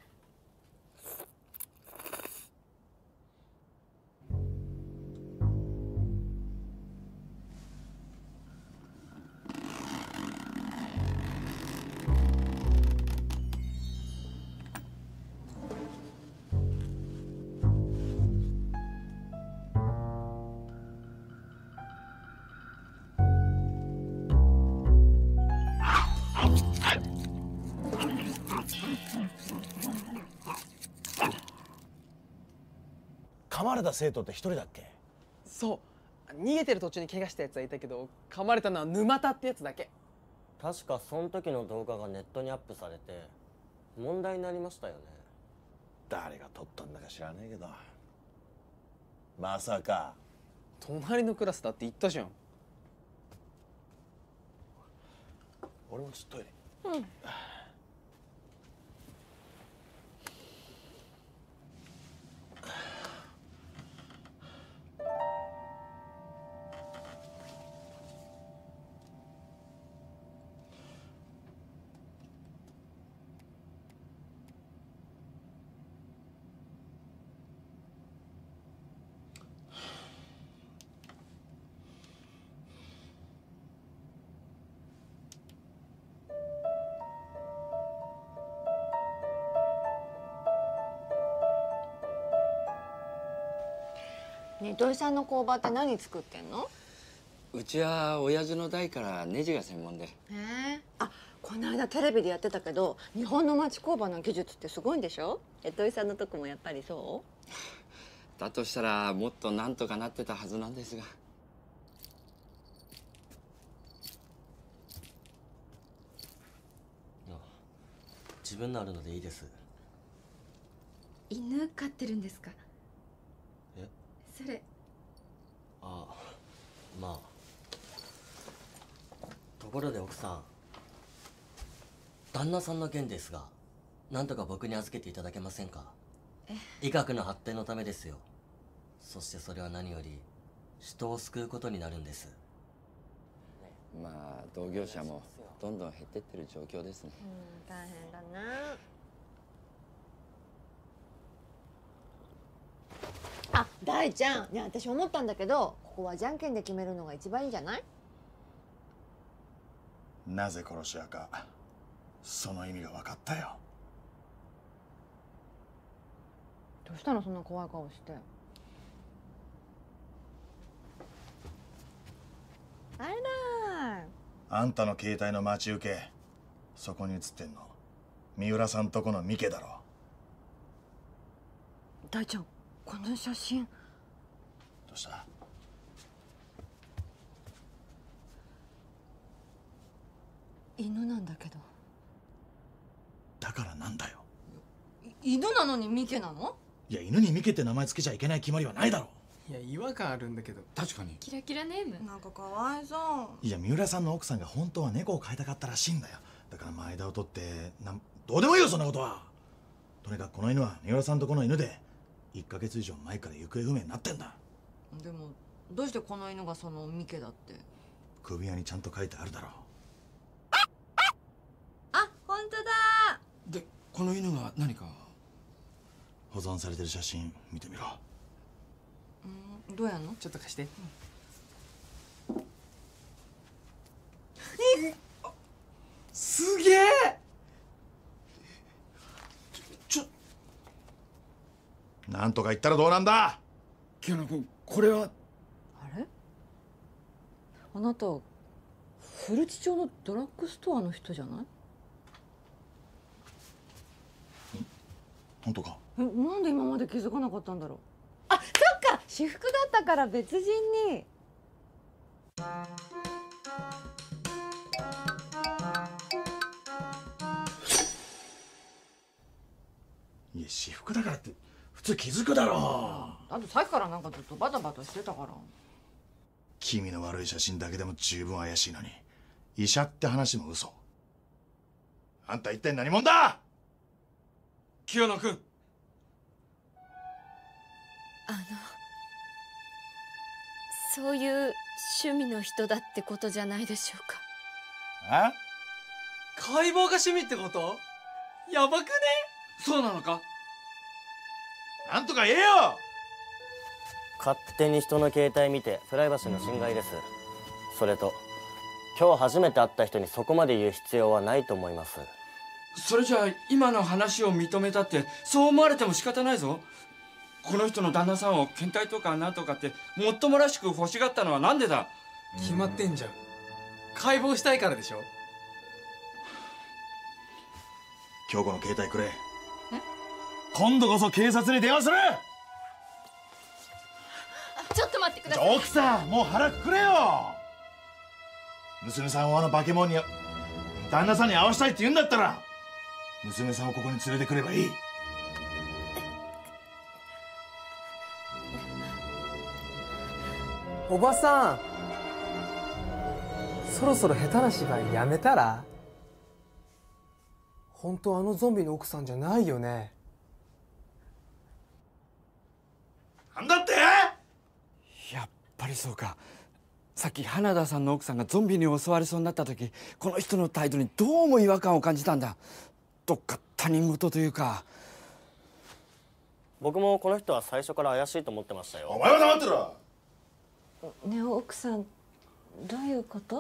噛まれた生徒って一人だっけ？ そう、逃げてる途中に怪我したやつはいたけど、噛まれたのは沼田ってやつだけ。 確かその時の動画がネットにアップされて問題になりましたよね。 誰が撮ったんだか知らねえけど、まさか。 隣のクラスだって言ったじゃん。 俺もちょっとトイレ。うん。 ねえ、土井さんの工場って何作ってんの？ うちは親父の代からネジが専門で。 へえ。あ、この間テレビでやってたけど、日本の町工場の技術ってすごいんでしょ？え、土井さんのとこもやっぱりそう？ だとしたらもっとなんとかなってたはずなんですが。 自分のあるのでいいです。 犬飼ってるんですか？ え？ それ。 ああ、まあ。ところで奥さん、旦那さんの件ですが、なんとか僕に預けていただけませんか？医学の発展のためですよ。そしてそれは何より人を救うことになるんです。 まあ同業者もどんどん減ってってる状況ですね。 うん、大変だね。あ、大ちゃん、ね、私思ったんだけど、ここはじゃんけんで決めるのが一番いいんじゃない？ なぜ殺し屋か、その意味が分かったよ。 どうしたの、そんな怖い顔して。あらー。 あんたの携帯の待ち受け、そこに写ってんの三浦さんとこのミケだろ。 大ちゃん、この写真。 どうした？ 犬なんだけど。 だからなんだよ。 犬なのにミケなの？ いや、犬にミケって名前つけちゃいけない決まりはないだろ。 いや、違和感あるんだけど。 確かに。 キラキラネーム。 なんかかわいそう。 いや、三浦さんの奥さんが本当は猫を飼いたかったらしいんだよ。だから前田を取ってなんどうでもいいよ、そんなことは。とにかくこの犬は三浦さんとこの犬でいっかげつ以上前から行方不明になってんだ。 でもどうしてこの犬がそのミケだって。 首輪にちゃんと書いてあるだろう。 あ、本当だ。 でこの犬が何か。 保存されてる写真見てみろ。 うん、どうやんの？ ちょっと貸して。すげえ。 ちょなんとか言ったらどうなんだ。 清野君、これは。 あれ？あなた古地町のドラッグストアの人じゃない？ 本当か。 え、なんで今まで気づかなかったんだろう。あ、そっか、私服だったから別人に。 いや、私服だからって普通気づくだろう。 あとさっきからなんかずっとバタバタしてたから。 気味の悪い写真だけでも十分怪しいのに、医者って話も嘘。あんた一体何者だ。 清野君。 あのそういう趣味の人だってことじゃないでしょうか。 え？ 解剖が趣味ってこと？やばくね？ そうなのか。 なんとか言えよ。 勝手に人の携帯見てプライバシーの侵害です。それと今日初めて会った人にそこまで言う必要はないと思います。 それじゃあ今の話を認めたってそう思われても仕方ないぞ。この人の旦那さんを検体とかなんとかってもっともらしく欲しがったのはなんでだ。 決まってんじゃん。解剖したいからでしょ。 京子の携帯くれ。今度こそ警察に電話する。 ちょっと待ってください。 奥さん、もう腹くくれよ。娘さんをあの化け物に旦那さんに会わしたいって言うんだったら娘さんをここに連れてくればいい。 おばさん、そろそろ下手な芝居やめたら？本当あのゾンビの奥さんじゃないよね？ なんだって？ やっぱりそうか。さっき花田さんの奥さんがゾンビに襲われそうになった時、この人の態度にどうも違和感を感じたんだ。どっか他人事というか。 僕もこの人は最初から怪しいと思ってましたよ。 お前は黙ってろ。 ねえ、奥さん、どういうこと？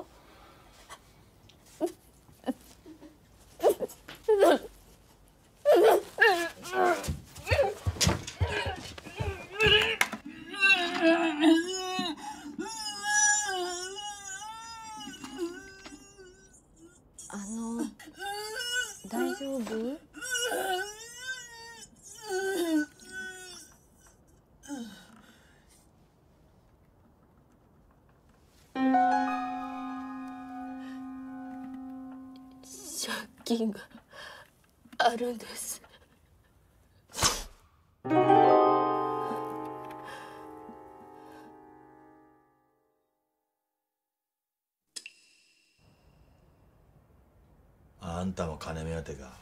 あの、大丈夫？ 借金があるんです。 あんたも金目当てか。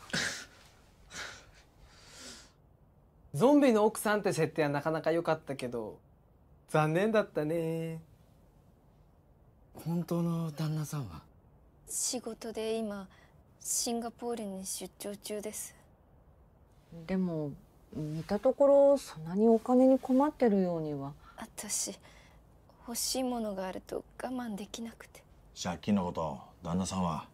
ゾンビの奥さんって設定はなかなか良かったけど残念だったね。 本当の旦那さんは？ 仕事で今シンガポールに出張中です。 でも見たところそんなにお金に困ってるようには。 私欲しいものがあると我慢できなくて。 借金のこと旦那さんは？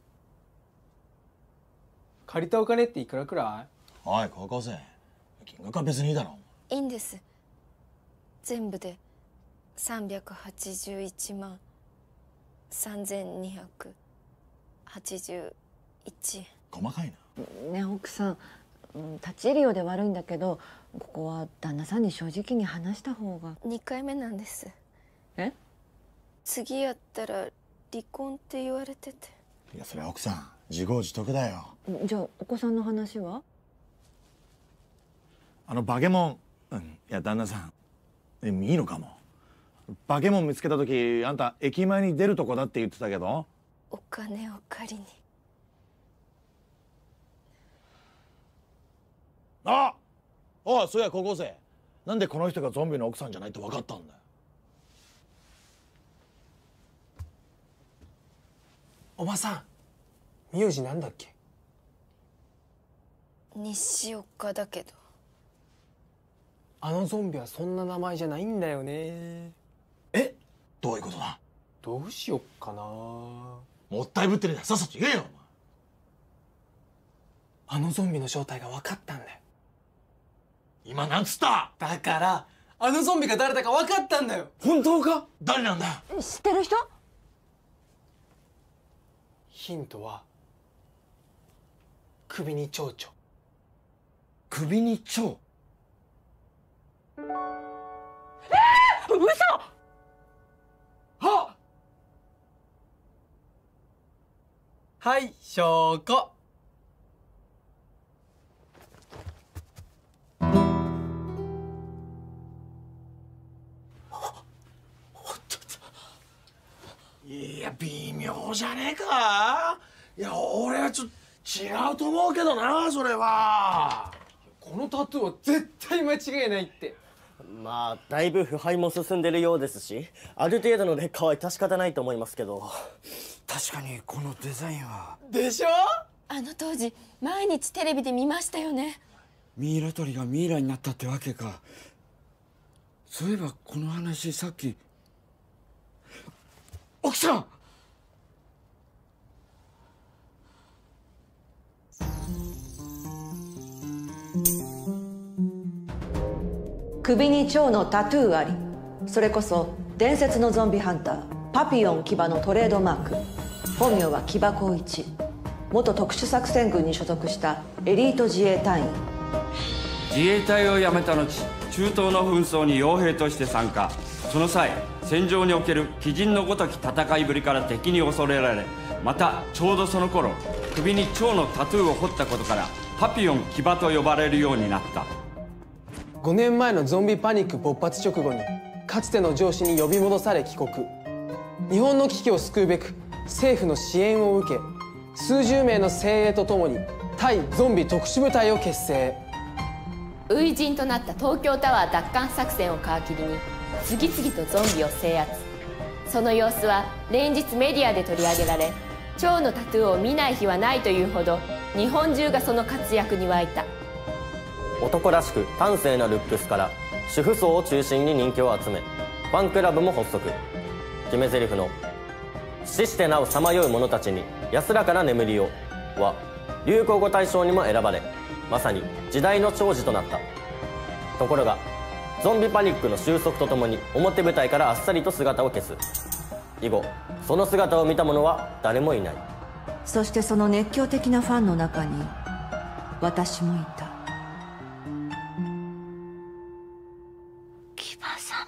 借りたお金っていくらくらい？ おい高校生、金額は別にいいだろ。 いいんです。全部でさんびゃくはちじゅういちまんさんぜんにひゃくはちじゅういちえん。 細かいな。 ねえ奥さん、うん立ち入りようで悪いんだけど、ここは旦那さんに正直に話した方が。 にかいめなんです。 え？ 次やったら離婚って言われてて。 いや、それは奥さん自業自得だよ。 じゃあお子さんの話は？ あのバケモンうん、いや旦那さんえいいのかも。化け物見つけた時あんた駅前に出るとこだって言ってたけど。 お金を借りに。 ああ、そうや高校生、なんでこの人がゾンビの奥さんじゃないと分かったんだよ。 おばさん、名字なんだっけ？ 西岡だけど。 あのゾンビはそんな名前じゃないんだよね。 え、どういうことだ？ どうしよっかな。 もったいぶってるんだ、さっさと言えよ。 あのゾンビの正体が分かったんだよ。 今なんつった？ だからあのゾンビが誰だか分かったんだよ。 本当か？誰なんだよ？ 知ってる人？ ヒントは首に蝶々。 首に蝶？ えー、嘘！ はっ、はい証拠。 いや微妙じゃねえか。いや俺はちょっと違うと思うけどな、それは。 このタトゥーは絶対間違いないって。 まあだいぶ腐敗も進んでるようですし、ある程度の劣化は致し方ないと思いますけど。 確かにこのデザインは。 でしょ？ あの当時毎日テレビで見ましたよね。 ミイラ取りがミイラになったってわけか。そういえばこの話さっき。奥さん！ 首に蝶のタトゥーあり、それこそ伝説のゾンビハンターパピヨン騎馬のトレードマーク。本名は騎馬光一、元特殊作戦軍に所属したエリート自衛隊員。 自衛隊を辞めた後、中東の紛争に傭兵として参加。その際戦場における鬼人のごとき戦いぶりから敵に恐れられ、またちょうどその頃首に蝶のタトゥーを彫ったことからパピヨン騎馬と呼ばれるようになった。 ごねんまえのゾンビパニック勃発直後にかつての上司に呼び戻され帰国。日本の危機を救うべく政府の支援を受け、数十名の精鋭とともに対ゾンビ特殊部隊を結成。 初陣となった東京タワー奪還作戦を皮切りに次々とゾンビを制圧。その様子は連日メディアで取り上げられ、蝶のタトゥーを見ない日はないというほど日本中がその活躍に沸いた。 男らしく端正なルックスから主婦層を中心に人気を集め、ファンクラブも発足。決め台詞の「死してなおさまよう者たちに安らかな眠りを」は流行語大賞にも選ばれ、まさに時代の寵児となった。ところがゾンビパニックの収束とともに表舞台からあっさりと姿を消す。以後その姿を見た者は誰もいない。 そしてその熱狂的なファンの中に私もいた。騎馬様。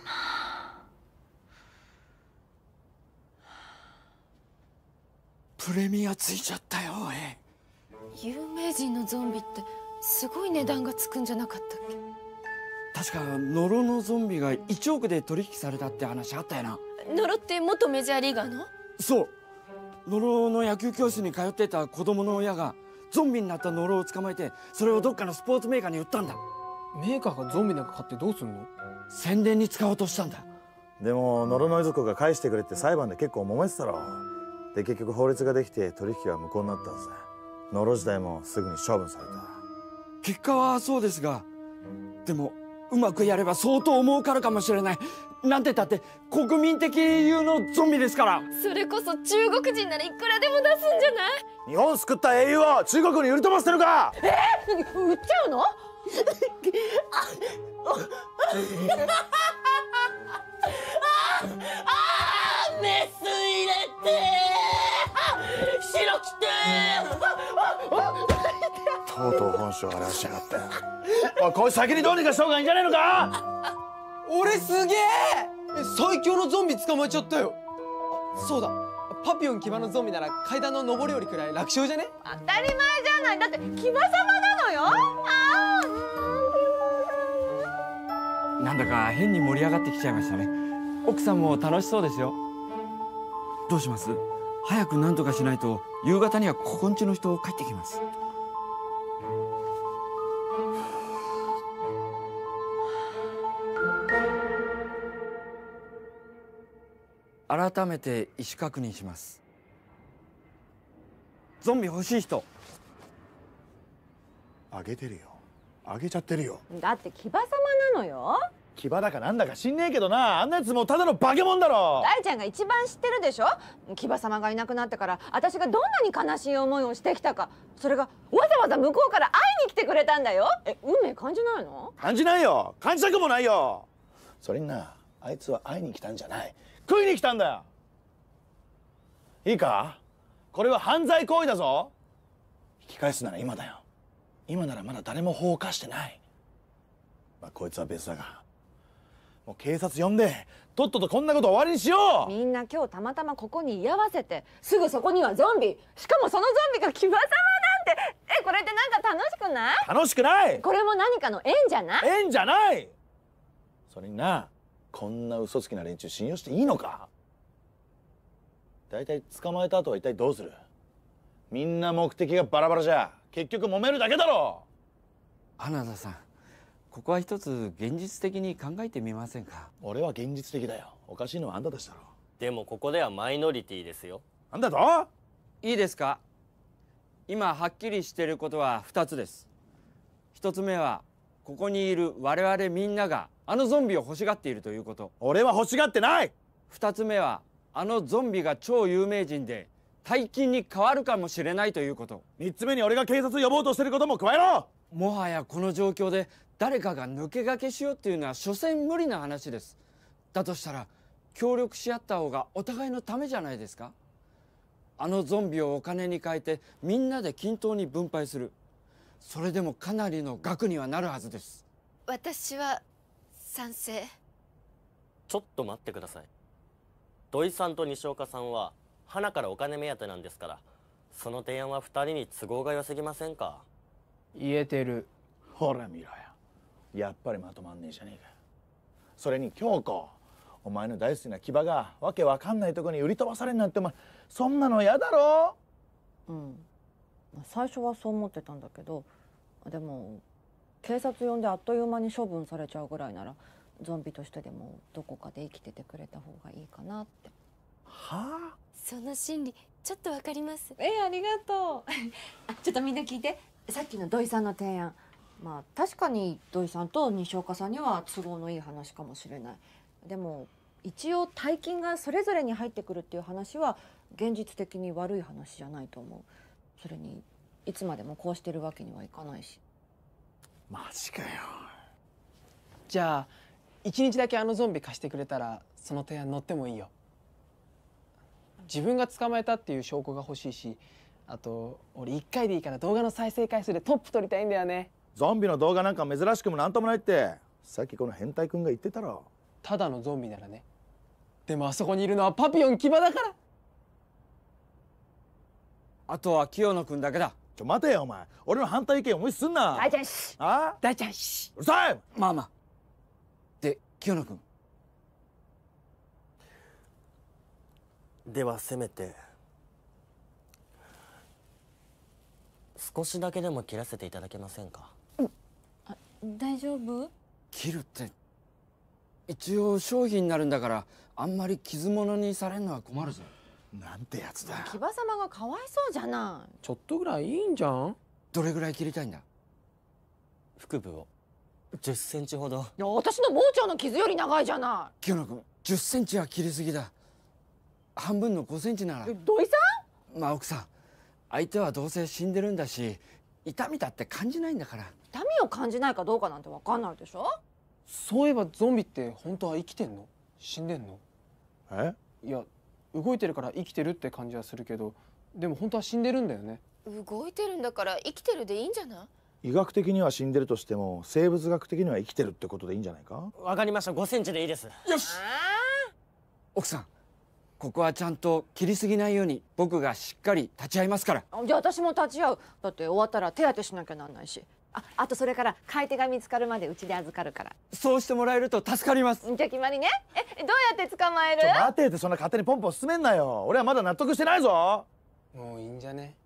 プレミアついちゃったよ。え有名人のゾンビってすごい値段がつくんじゃなかったっけ？ 確かノロのゾンビがいちおくで取引されたって話あったよな。 ノロって元メジャーリーガーの？ そう、ノロの野球教室に通ってた子供の親がゾンビになったノロを捕まえて、それをどっかのスポーツメーカーに売ったんだ。 メーカーがゾンビなんか買ってどうすんの？ 宣伝に使おうとしたんだ。 でもノロの遺族が返してくれって裁判で結構揉めてたろ。で結局法律ができて取引は無効になったはずだ。ノロ時代もすぐに処分された。 結果はそうですが、でもうまくやれば相当儲かるかもしれない。なんて言ったって国民的有のゾンビですから。 それこそ中国人ならいくらでも出すんじゃない？ 日本救った英雄を中国に売り飛ばしてるか。 えー、売っちゃうの？ メス入れて白きてとうとう本性を現しやがったよ。おいこいつ先にどうにかした方がいいんじゃないのか。 俺すげえ最強のゾンビ捕まえちゃったよ。そうだ、パピヨン騎馬のゾンビなら階段の上り下りくらい楽勝じゃね？ 当たり前じゃない。だって騎馬様なのよ。あなんだか変に盛り上がってきちゃいましたね。奥さんも楽しそうですよ。どうします？早く何とかしないと夕方にはここんちの人帰ってきます。改めて意思確認します。ゾンビ欲しい人。 あげてるよ。あげちゃってるよ。 だって騎馬様なのよ。 騎馬だかなんだか知んねえけどな、あんなやつもうただの化け物だろ。 大ちゃんが一番知ってるでしょ。騎馬様がいなくなってから私がどんなに悲しい思いをしてきたか、それがわざわざ向こうから会いに来てくれたんだよ。え、運命感じないの？ 感じないよ。感じたくもないよ。それにな、あいつは会いに来たんじゃない、食いに来たんだよ。いいか、これは犯罪行為だぞ。引き返すなら今だよ。今ならまだ誰も法を犯してない。まあこいつは別だが、もう警察呼んでとっととこんなこと終わりにしよう。 みんな今日たまたまここに居合わせて、すぐそこにはゾンビ、しかもそのゾンビが騎馬様なんて、え、これってなんか楽しくない？ 楽しくない。 これも何かの縁じゃない？ 縁じゃない。それにな、こんな嘘つきな連中信用していいのか。だいたい捕まえた後は一体どうする？みんな目的がバラバラじゃ結局揉めるだけだろ。 花田さん、ここは一つ現実的に考えてみませんか？ 俺は現実的だよ。おかしいのはあんたたちだろ。 でもここではマイノリティですよ。 なんだと？ いいですか？今はっきりしていることはふたつです。ひとつめはここにいる我々みんながあのゾンビを欲しがっているということ。 俺は欲しがってない。 ふたつめはあのゾンビが超有名人で大金に変わるかもしれないということ。 みっつめに俺が警察呼ぼうとしてることも加えろ。 もはやこの状況で誰かが抜け駆けしようっていうのは所詮無理な話です。だとしたら協力し合った方がお互いのためじゃないですか。あのゾンビをお金に変えてみんなで均等に分配する。それでもかなりの額にはなるはずです。 私は賛成。 ちょっと待ってください。土井さんと西岡さんは花からお金目当てなんですから、その提案はふたりに都合が良すぎませんか？ 言えてる。 ほら見ろよ、やっぱりまとまんねえじゃねえか。それに京子、お前の大好きな騎馬がわけわかんないとこに売り飛ばされんなんて、お前そんなの嫌だろ。 うん、最初はそう思ってたんだけど、でも警察呼んであっという間に処分されちゃうぐらいならゾンビとしてでもどこかで生きててくれた方がいいかなって。 はあ？ その心理ちょっとわかります。 えー、ありがとうあ、ちょっとみんな聞いて。さっきの土井さんの提案、まあ確かに土井さんと西岡さんには都合のいい話かもしれない。でも一応大金がそれぞれに入ってくるっていう話は現実的に悪い話じゃないと思う。それにいつまでもこうしてるわけにはいかないし。 マジかよ。 じゃあ一日だけあのゾンビ貸してくれたらその提案乗ってもいいよ。自分が捕まえたっていう証拠が欲しいし、あと俺いっかいでいいから動画の再生回数でトップ取りたいんだよね。 ゾンビの動画なんか珍しくもなんともないってさっきこの変態くんが言ってたろ。 ただのゾンビならね。でもあそこにいるのはパピヨン騎馬だから。 あとは清野くんだけだ。 ちょ待てよお前、俺の反対意見を無視すんな。 大ちゃんしあ大ちゃんしうるさい。 まあまあ。で清野くん、 ではせめて少しだけでも切らせていただけませんか？ 大丈夫？ 切るって一応商品になるんだから、あんまり傷物にされるのは困るぞ。 なんてやつだ。 騎馬様がかわいそうじゃない。 ちょっとぐらいいいんじゃん。 どれぐらい切りたいんだ？ 腹部をじゅっセンチほど。 いや、私の盲腸の傷より長いじゃな清野くん、じゅっセンチは切りすぎだ。半分のごセンチなら。 い。土井さまあ奥さん、相手はどうせ死んでるんだし、痛みだって感じないんだから。 痛みを感じないかどうかなんてわかんないでしょ。 そういえばゾンビって本当は生きてんの？死んでんの？ え？ いや動いてるから生きてるって感じはするけど、でも本当は死んでるんだよね。 動いてるんだから生きてるでいいんじゃない？ 医学的には死んでるとしても生物学的には生きてるってことでいいんじゃないか。 わかりました、ごセンチでいいです。 よし。奥さん、ここはちゃんと切りすぎないように僕がしっかり立ち会いますから。 じゃあ私も立ち会う。だって終わったら手当てしなきゃなんないし。 あ、あとそれから買い手が見つかるまでうちで預かるから。 そうしてもらえると助かります。 じゃあ決まりね。え、どうやって捕まえる？ ちょ待てって、そんな勝手にポンポン進めんなよ。俺はまだ納得してないぞ。 もういいんじゃね？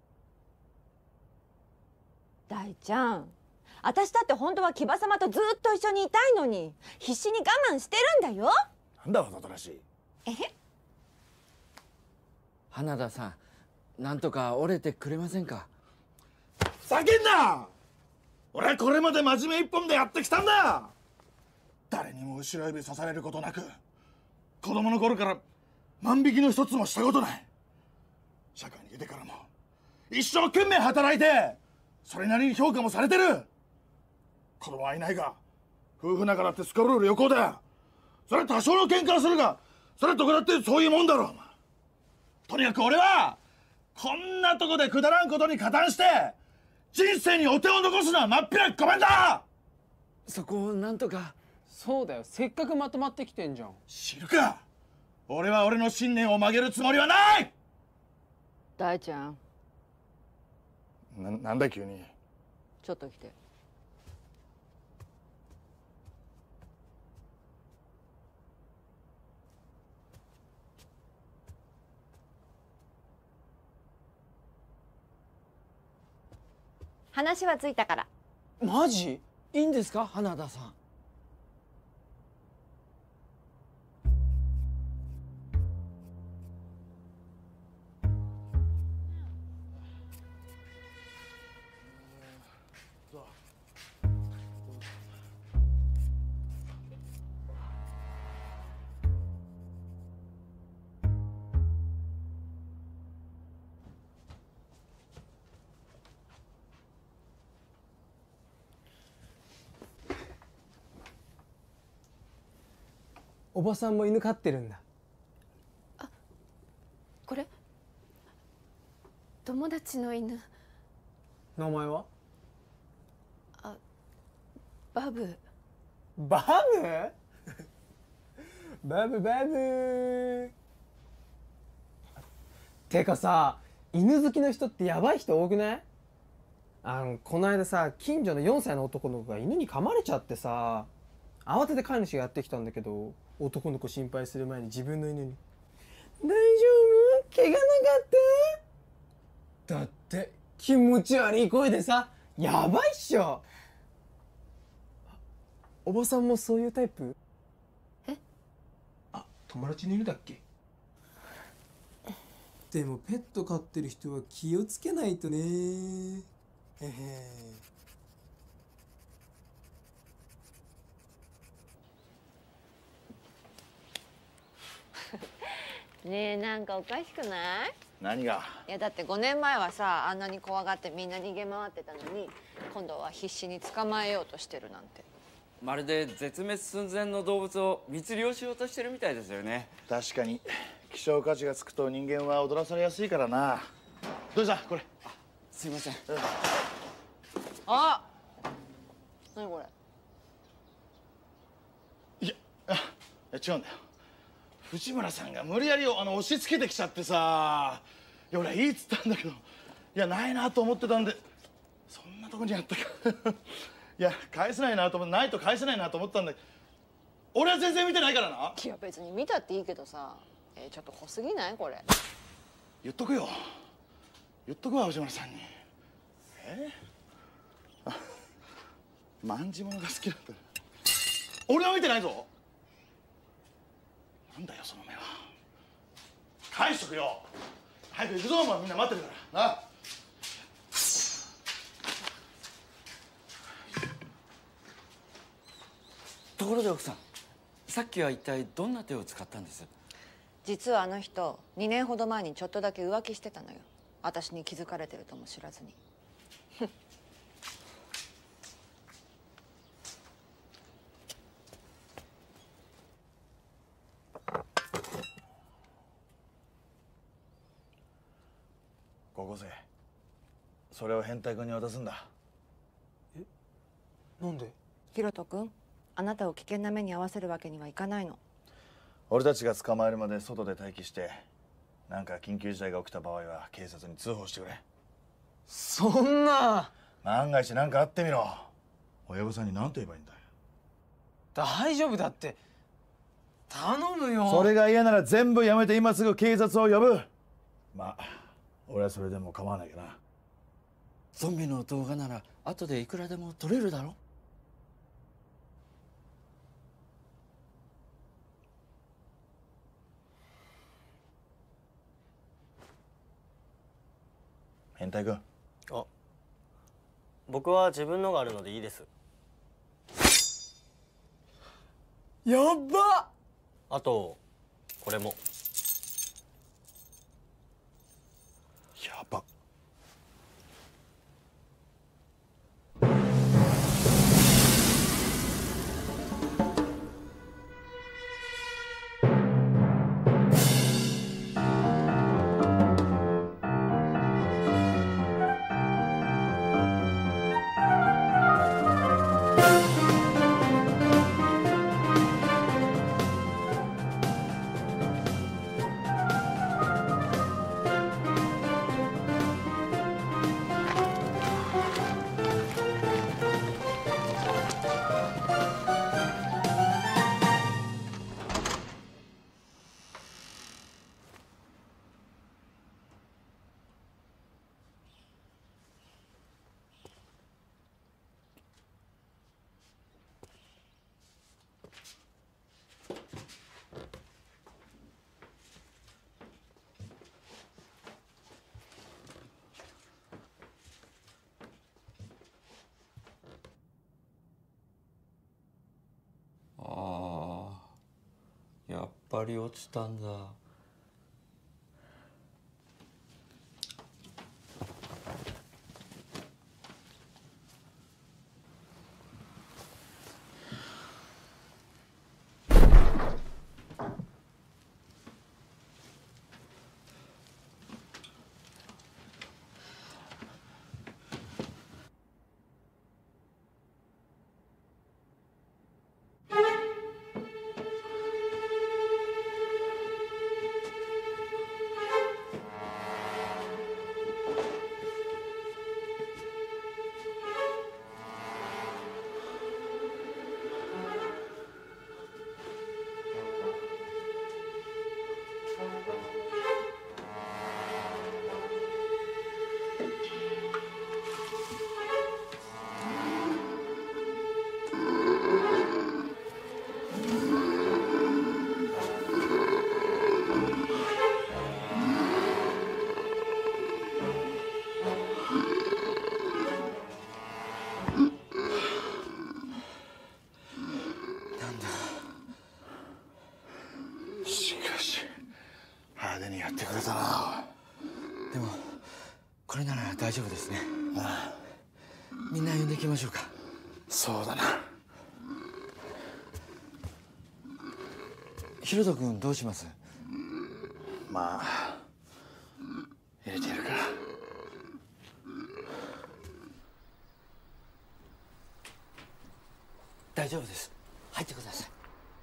大ちゃん、私だって本当は木場様とずっと一緒にいたいのに必死に我慢してるんだよ。 なんだわざとらしい。 えへ。 花田さん、なんとか折れてくれませんか？ 叫んな！俺はこれまで真面目一本でやってきたんだ。誰にも後ろ指さされることなく、子供の頃から万引きの一つもしたことない。社会に出てからも一生懸命働いて、それなりに評価もされてる。子供はいないが夫婦仲だってスカロール旅行だよ。それは多少の喧嘩はするが、それはどこだってそういうもんだろう。とにかく俺はこんなとこでくだらんことに加担して人生にお手を残すのは真っ平ごめんだ。 そこをなんとか。 そうだよ、せっかくまとまってきてんじゃん。 知るか。俺は俺の信念を曲げるつもりはない。 大ちゃん、 な、なんだ急に。 ちょっと来て。話はついたから。 マジ？ いいんですか、花田さん。 おばさんも犬飼ってるんだ。 あ、これ友達の犬。 名前は？ あ、バブ。 バブ？バブバブ。てかさ、犬好きの人ってヤバい人多くない？あのこの間さ、近所のよんさいの男の子が犬に噛まれちゃってさ、慌てて飼い主がやってきたんだけど、男の子心配する前に自分の犬に「大丈夫？怪我なかった？」だって気持ち悪い声でさ、やばいっしょ。おばさんもそういうタイプ？ え？ あ、友達の犬だっけ？でもペット飼ってる人は気をつけないとね。へへ。 ねえ、なんかおかしくない？ 何が？ いやだってごねんまえはさ、あんなに怖がってみんな逃げ回ってたのに、今度は必死に捕まえようとしてるなんて。 まるで絶滅寸前の動物を密猟しようとしてるみたいですよね。 確かに希少価値がつくと人間は踊らされやすいからな。どうしたこれ？ あ、すいません。 うん、 あ、何これ？ いや、あ、いや違うんだよ。藤村さんが無理やりあの押し付けてきちゃってさ、いや俺はいいっつったんだけど、いやないなと思ってたんで、そんなとこにあったかいや返せないなと思って、ないと返せないなと思ったんだけど、俺は全然見てないからな。 いや別に見たっていいけどさ、えー、ちょっと濃すぎないこれ？ 言っとくよ、言っとくわ藤村さんに。えあ、万字物が好きだった。俺は見てないぞ。なんだよその目は。返しとくよ。早く行くぞ、お前みんな待ってるからな。 ところで奥さん、さっきは一体どんな手を使ったんです？ 実はあの人にねんほど前にちょっとだけ浮気してたのよ。私に気づかれてるとも知らずに。 高校生、それを変態君に渡すんだ。 え、なんで？ ひろと君、あなたを危険な目に遭わせるわけにはいかないの。 俺たちが捕まえるまで外で待機して、なんか緊急事態が起きた場合は警察に通報してくれ。 そんな。 万が一何かあってみろ。親御さんに何と言えばいいんだよ。 大丈夫だって。頼むよ。 それが嫌なら全部やめて今すぐ警察を呼ぶ。まあ俺はそれでも構わないけどな。 ゾンビの動画なら後でいくらでも撮れるだろ。 変態君。 あ、僕は自分のがあるのでいいです。 やっば。 あとこれも。 やば。 ああ、やっぱり落ちたんだ。 やってくれたな。 でもこれなら大丈夫ですね。ああ、みんな呼んでいきましょうか。 そうだな。 ヒロト君どうします？ まあ入れてやるから。 大丈夫です。入ってください。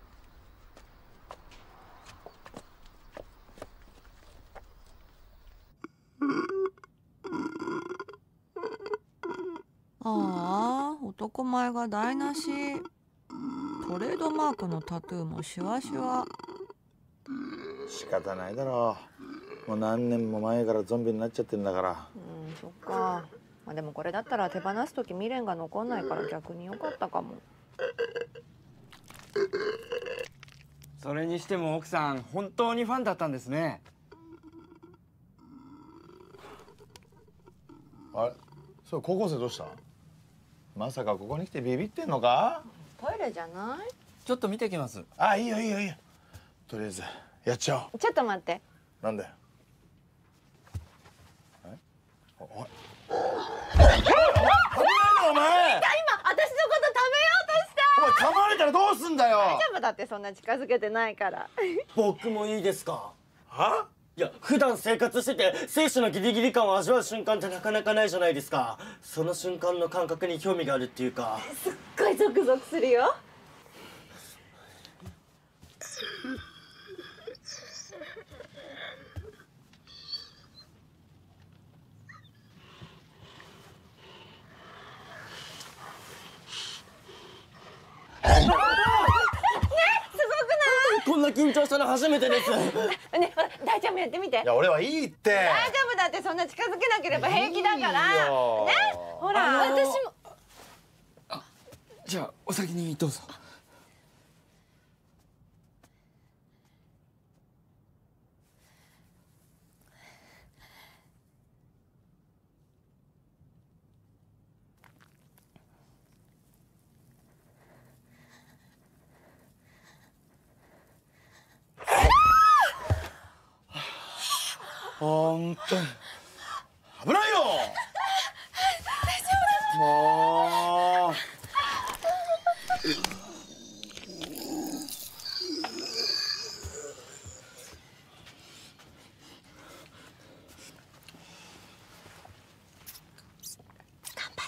ああ、男前が台無し。トレードマークのタトゥーもシワシワ。 仕方ないだろう。もう何年も前からゾンビになっちゃってんだから。 うん、そっか。まあ、でもこれだったら手放す時未練が残んないから逆に良かったかも。 それにしても奥さん本当にファンだったんですね。 あれ、そう、高校生どうした？まさかここに来てビビってんのか？ トイレじゃない？ ちょっと見てきます。 あ、いいよいいよいいよ。とりあえずやっちゃおう。 ちょっと待って。 なんだよ。え？おい。危ないのお前。 今私のこと食べようとした。 お前噛まれたらどうすんだよ。 大丈夫だってそんな近づけてないから。 僕もいいですか？ は？ いや、普段生活してて生死のギリギリ感を味わう瞬間ってなかなかないじゃないですか。その瞬間の感覚に興味があるっていうか。 すっごいゾクゾクするよ。 緊張したの初めてです。 ね、ほら大ちゃんもやってみて。 いや俺はいいって。 大丈夫だって、そんな近づけなければ平気だから。ね、ほら私も。 じゃあお先にどうぞ。 本当に危ないよ。もう。 頑張って。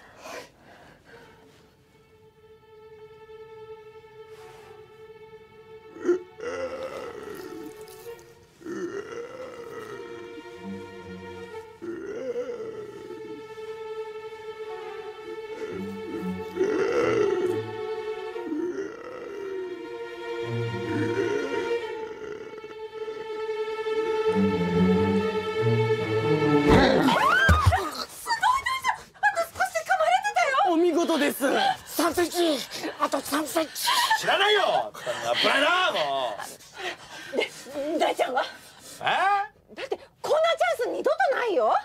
さんセンチ、あとさんセンチ。 知らないよ。こんな危ないなもう。で、大ちゃんは？ え？ だってこんなチャンス二度とないよ。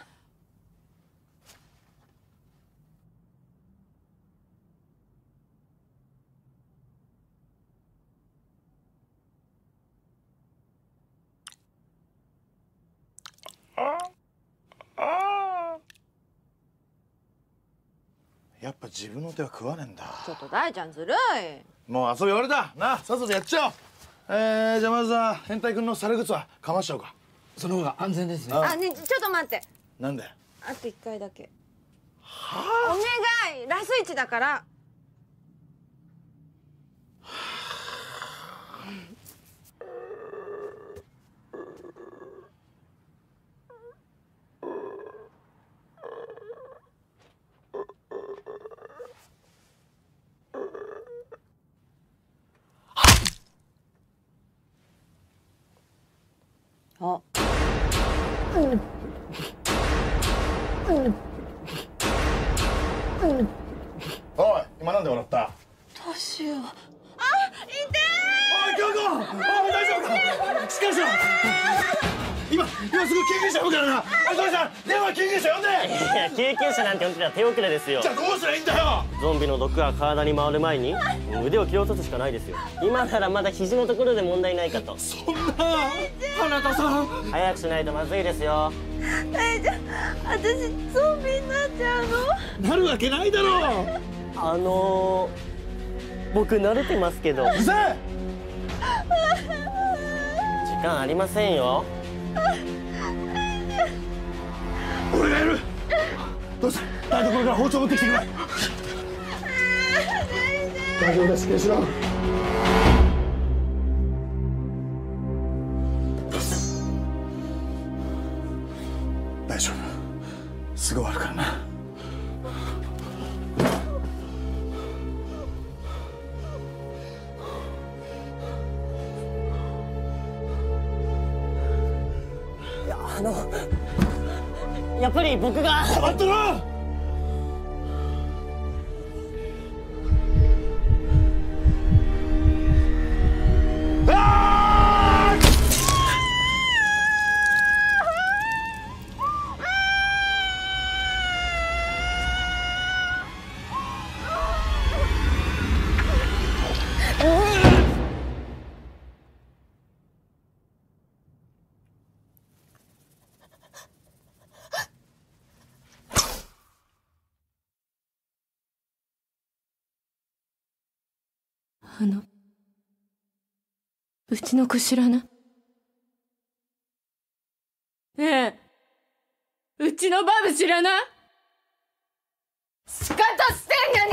やっぱ自分の手は食わねえんだ。 ちょっと大ちゃんずるい。 もう遊び終わりだな。さっさとやっちゃおう。えー、じゃあまずは変態君の猿靴はかましちゃおうか。 その方が安全ですね。 あ、ね、ちょっと待って。 なんで？ あと一回だけ。 はあ。お願い、ラスイチだから。あ、うん、うん、うん。 おい、今なんで笑った？ どうしよう。あ、痛い。 おい、京子、おい、大丈夫か？しっかりしろ。今、今すぐ救急車呼ぶからな。お父さん、電話救急車呼んで。 いや、救急車なんて呼んでたら手遅れですよ。 じゃあどうすりゃいいんだよ。 ゾンビの毒が体に回る前に腕を切り落とすしかないですよ。今ならまだ肘のところで問題ないかと。 そんな。花田さん、 早くしないとまずいですよ。 え、じゃあ私ゾンビになっちゃうの？ なるわけないだろう。 あのー、僕慣れてますけど。 うぜえ。 時間ありませんよ。 俺がやる。どうせ台所から包丁持ってきてくれ。大丈夫です。しろ。大丈夫。すぐ終わるからな。 いや、あのやっぱり僕が。 黙ってろ。 あの、うちの子知らない？ねえ、うちのバブ知らない？仕方してんじゃね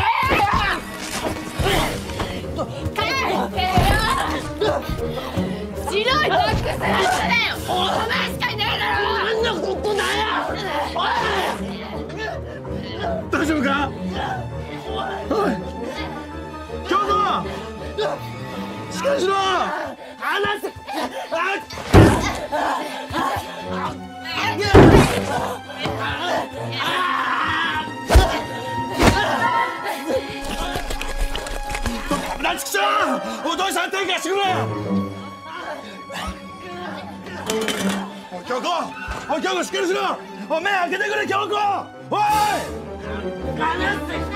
えよ！帰ってよ！白いバックスなんだよ！お前しかいねえだろ！何のことだよ！ 大丈夫か？おい、京子！しっかりしろ！ 離せ。危ない、ちくしょう。お父さん手貸してくれ。おい京子、おい京子、しっかりしろ。おい目開けてくれ京子。おい離せ。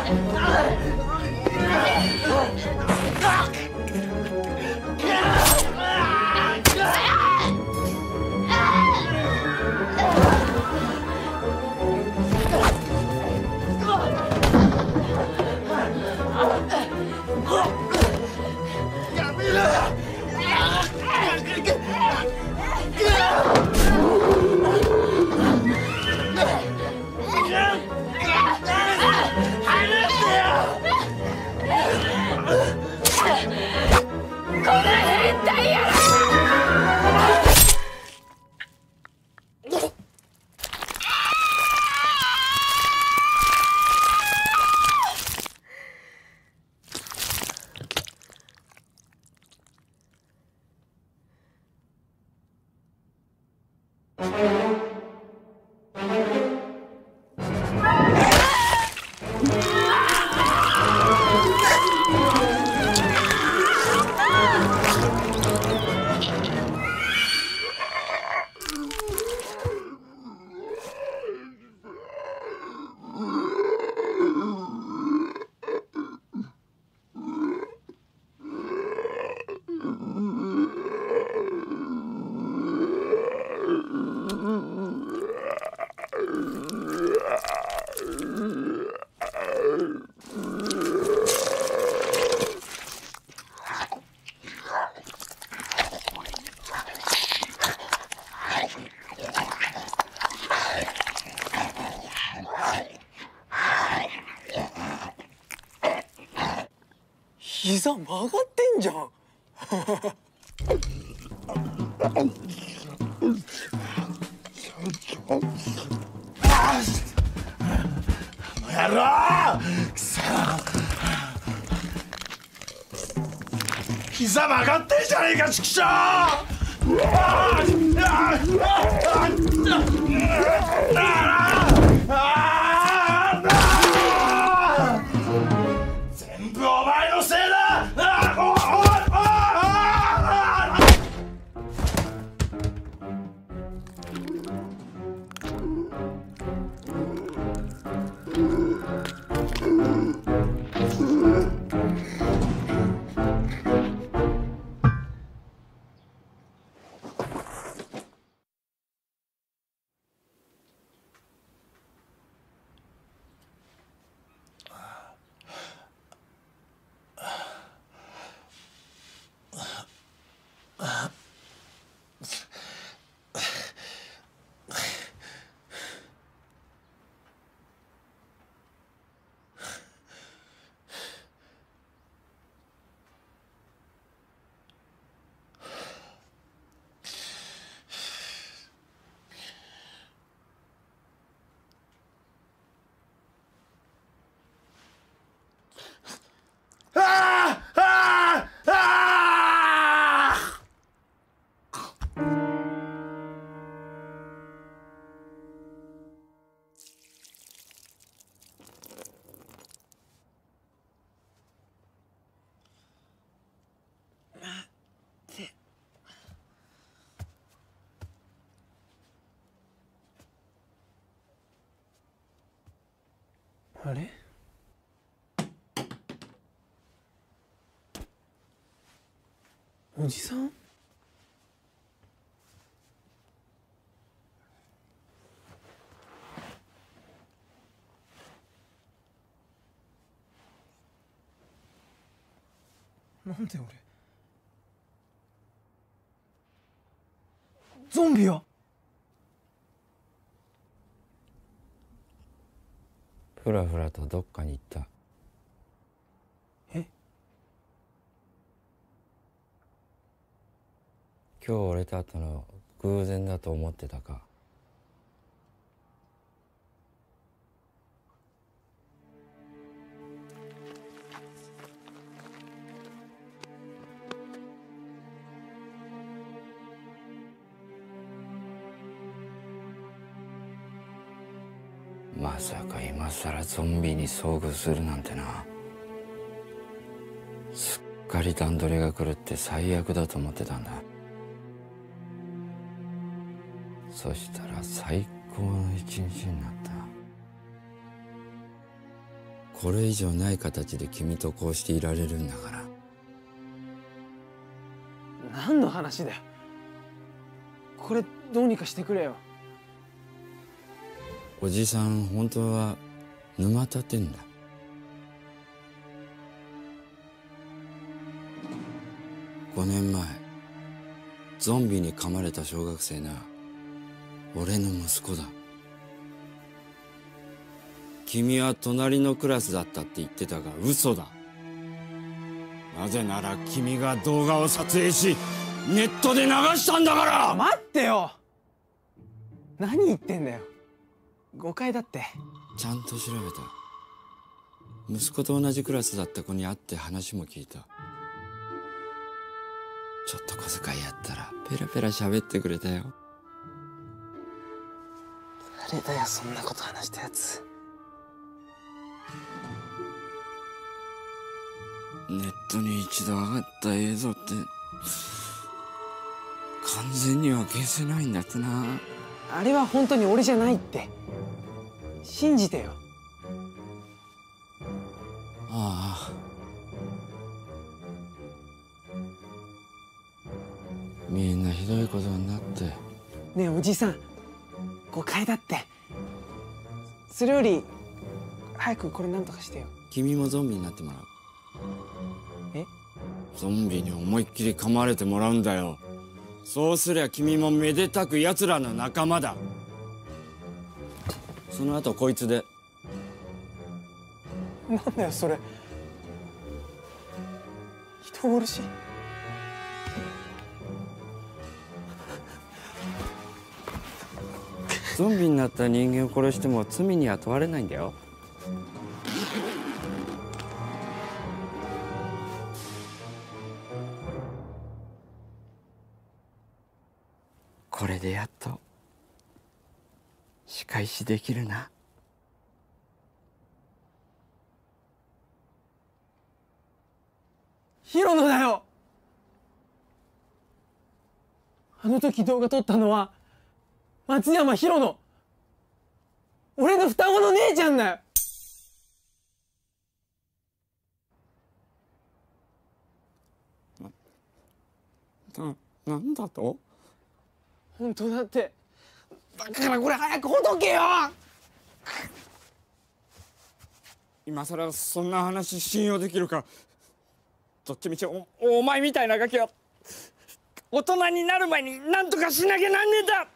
やめろ。 この変態やろ。 膝曲がってんじゃん。 やろう。くそ。膝曲がってんじゃねえかちくしょう。全部お前のせいだ。 あれ？おじさん？なんで俺ゾンビや。 ふらふらとどっかに行った。 え？ 今日俺と会ったの偶然だと思ってたか。 まさか今さらゾンビに遭遇するなんてな。すっかり段取りが狂って最悪だと思ってたんだ。そしたら最高の一日になった。これ以上ない形で君とこうしていられるんだから。 何の話だよ。これどうにかしてくれよ。 おじさん本当は沼立てんだ。ごねんまえゾンビに噛まれた小学生な、俺の息子だ。君は隣のクラスだったって言ってたが嘘だ。なぜなら君が動画を撮影しネットで流したんだから。 待ってよ、何言ってんだよ。誤解だって。 ちゃんと調べた。息子と同じクラスだった子に会って話も聞いた。ちょっと小遣いやったらペラペラ喋ってくれたよ。 誰だよそんなこと話したやつ。 ネットに一度上がった映像って完全には消せないんだってな。 あれは本当に俺じゃないって信じてよ。 ああ、みんなひどいことになって。 ねえおじさん、誤解だって。それより早くこれなんとかしてよ。 君もゾンビになってもらう。 え？ ゾンビに思いっきり噛まれてもらうんだよ。そうすりゃ君もめでたく奴らの仲間だ。その後こいつで。 なんだよそれ。人殺し？ ゾンビになった人間を殺しても罪には問われないんだよ。これでやっと仕返しできるな。 ヒロノだよ。あの時動画撮ったのは松山ヒロノ。俺の双子の姉ちゃんだよ。 な、なんだと？ 本当だって。だからこれ早くほどけよ。 今さらそんな話信用できるか。どっちみち お, お前みたいなガキは大人になる前に何とかしなきゃなんねえんだ。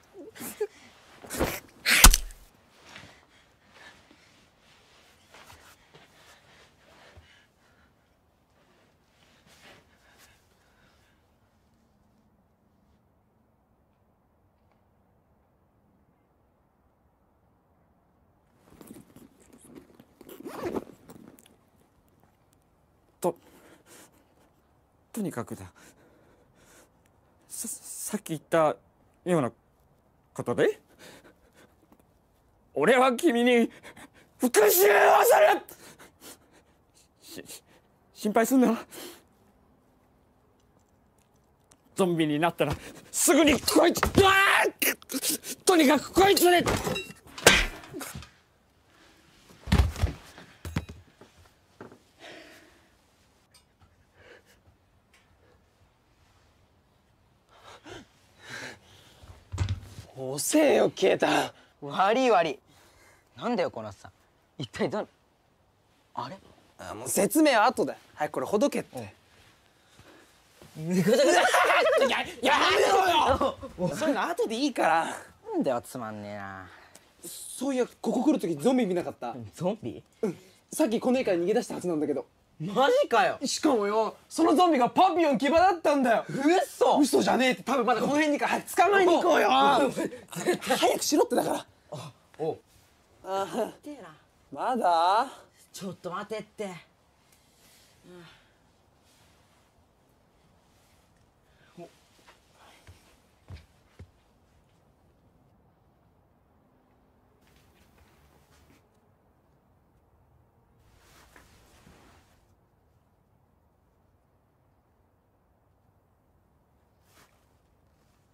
ととにかくだ。ささっき言ったようなことで俺は君に復讐をする。し心配すんな。ゾンビになったらすぐにこいつ、うわー！とにかくこいつで。 遅えよケイタ。 悪い悪い。なんだよこのさん、一体どんあれ。 あ、もう説明は後だよ。早くこれほどけって。 ぐちゃぐちゃややめろよ。そういうの後でいいから。 なんだよつまんねえな。 そういやここ来る時ゾンビ見なかった？ ゾンビ？ うん、さっきこの家から逃げ出したはずなんだけど。 マジかよ。 しかもよ、そのゾンビがパピオン牙だったんだよ。 嘘嘘じゃねえって。多分まだこの辺にいるから捕まえに行こうよ。早くしろってだから。 おう。 ああ、 てえな。 まだ？ ちょっと待てって。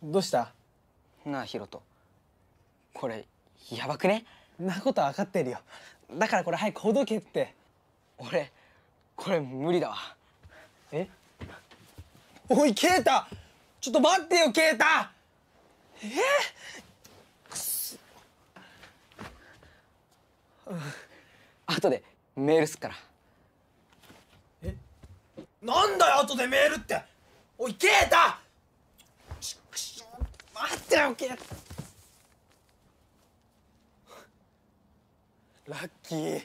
どうした？ なあヒロト、これやばくね？ なことは分かってるよ。だからこれ早くほどけって。 俺これ無理だわ。 え？おいケイタ、ちょっと待ってよケイタ。えー、くそ。 後でメールすっから。 え？なんだよ後でメールって。おいケイタ、ちくしょう、待ってよケイタ。ラッキー。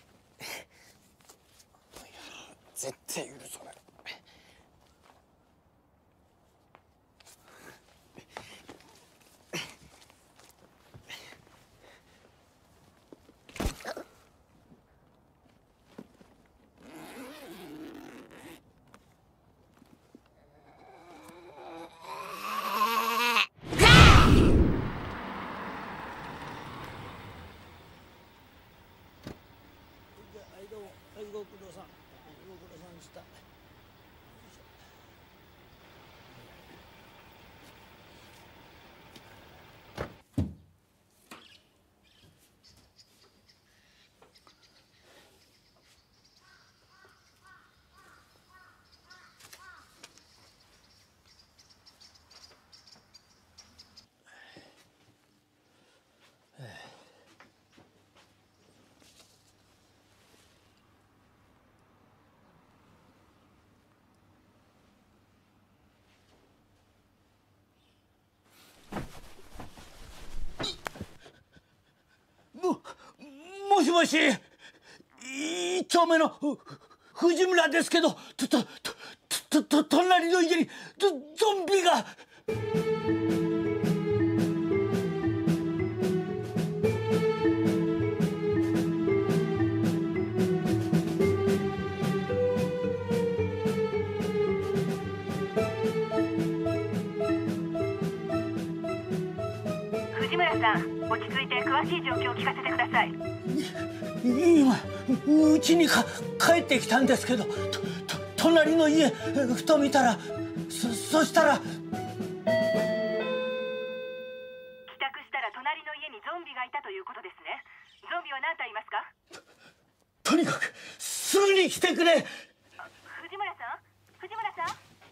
絶対許さない。 ご苦労さん、ご苦労さんでした。もしもし、一丁目の藤村ですけど、とととと隣の家にゾゾンビが。 藤村さん、落ち着いて詳しい状況を聞かせてください。 今うちにか帰ってきたんですけど、とと隣の家ふと見たら、そそしたら。帰宅したら隣の家にゾンビがいたということですね。ゾンビは何体いますか？ とにかくすぐに来てくれ。 藤村さん、藤村さん。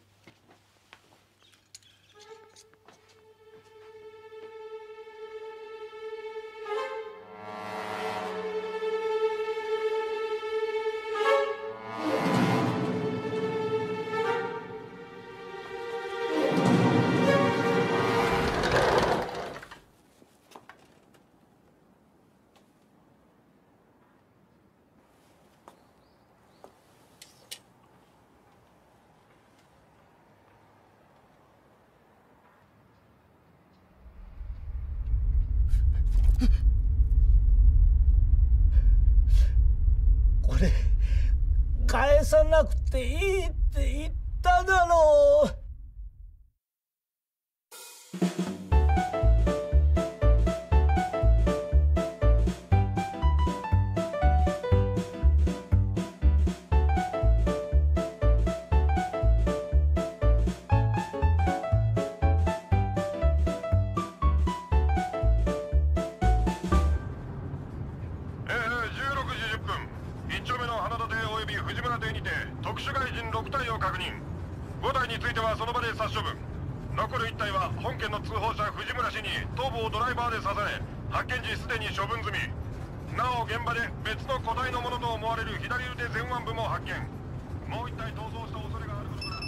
これ返さなくていいって言っただろう。 ご体についてはその場で殺処分。残るいち体は本件の通報者藤村氏に頭部をドライバーで刺され、発見時すでに処分済み。なお現場で別の個体のものと思われる左腕前腕部も発見。もういち体逃走した恐れがあることから。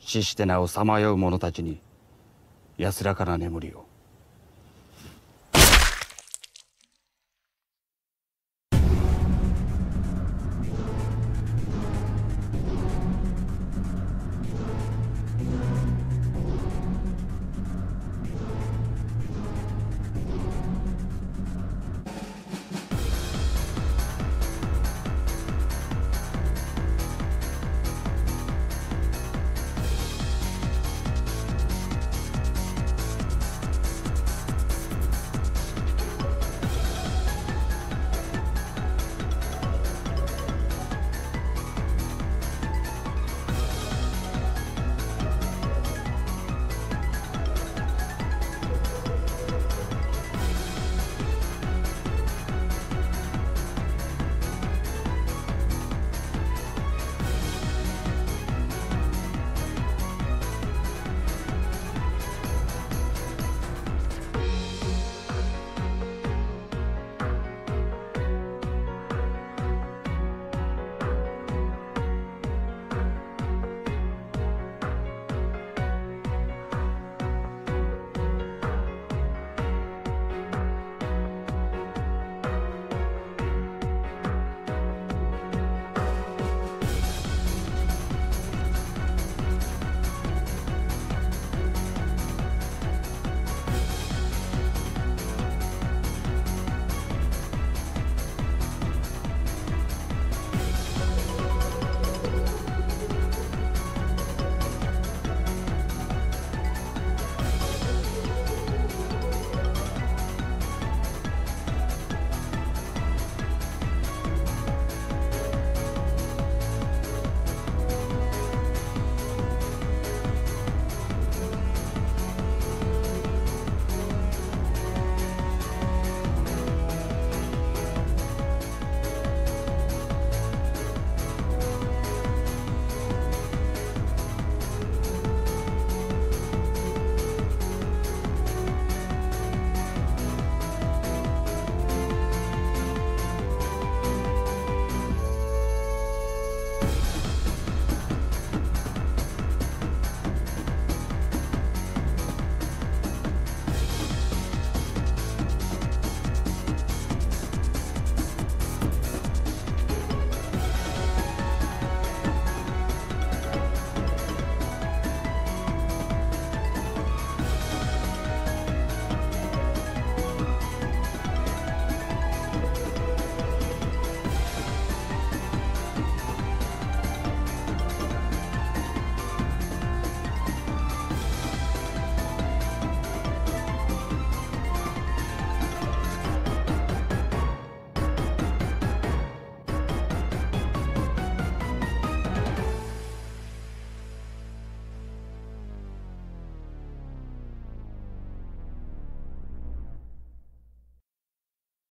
死してなおさまよう者たちに安らかな眠りを。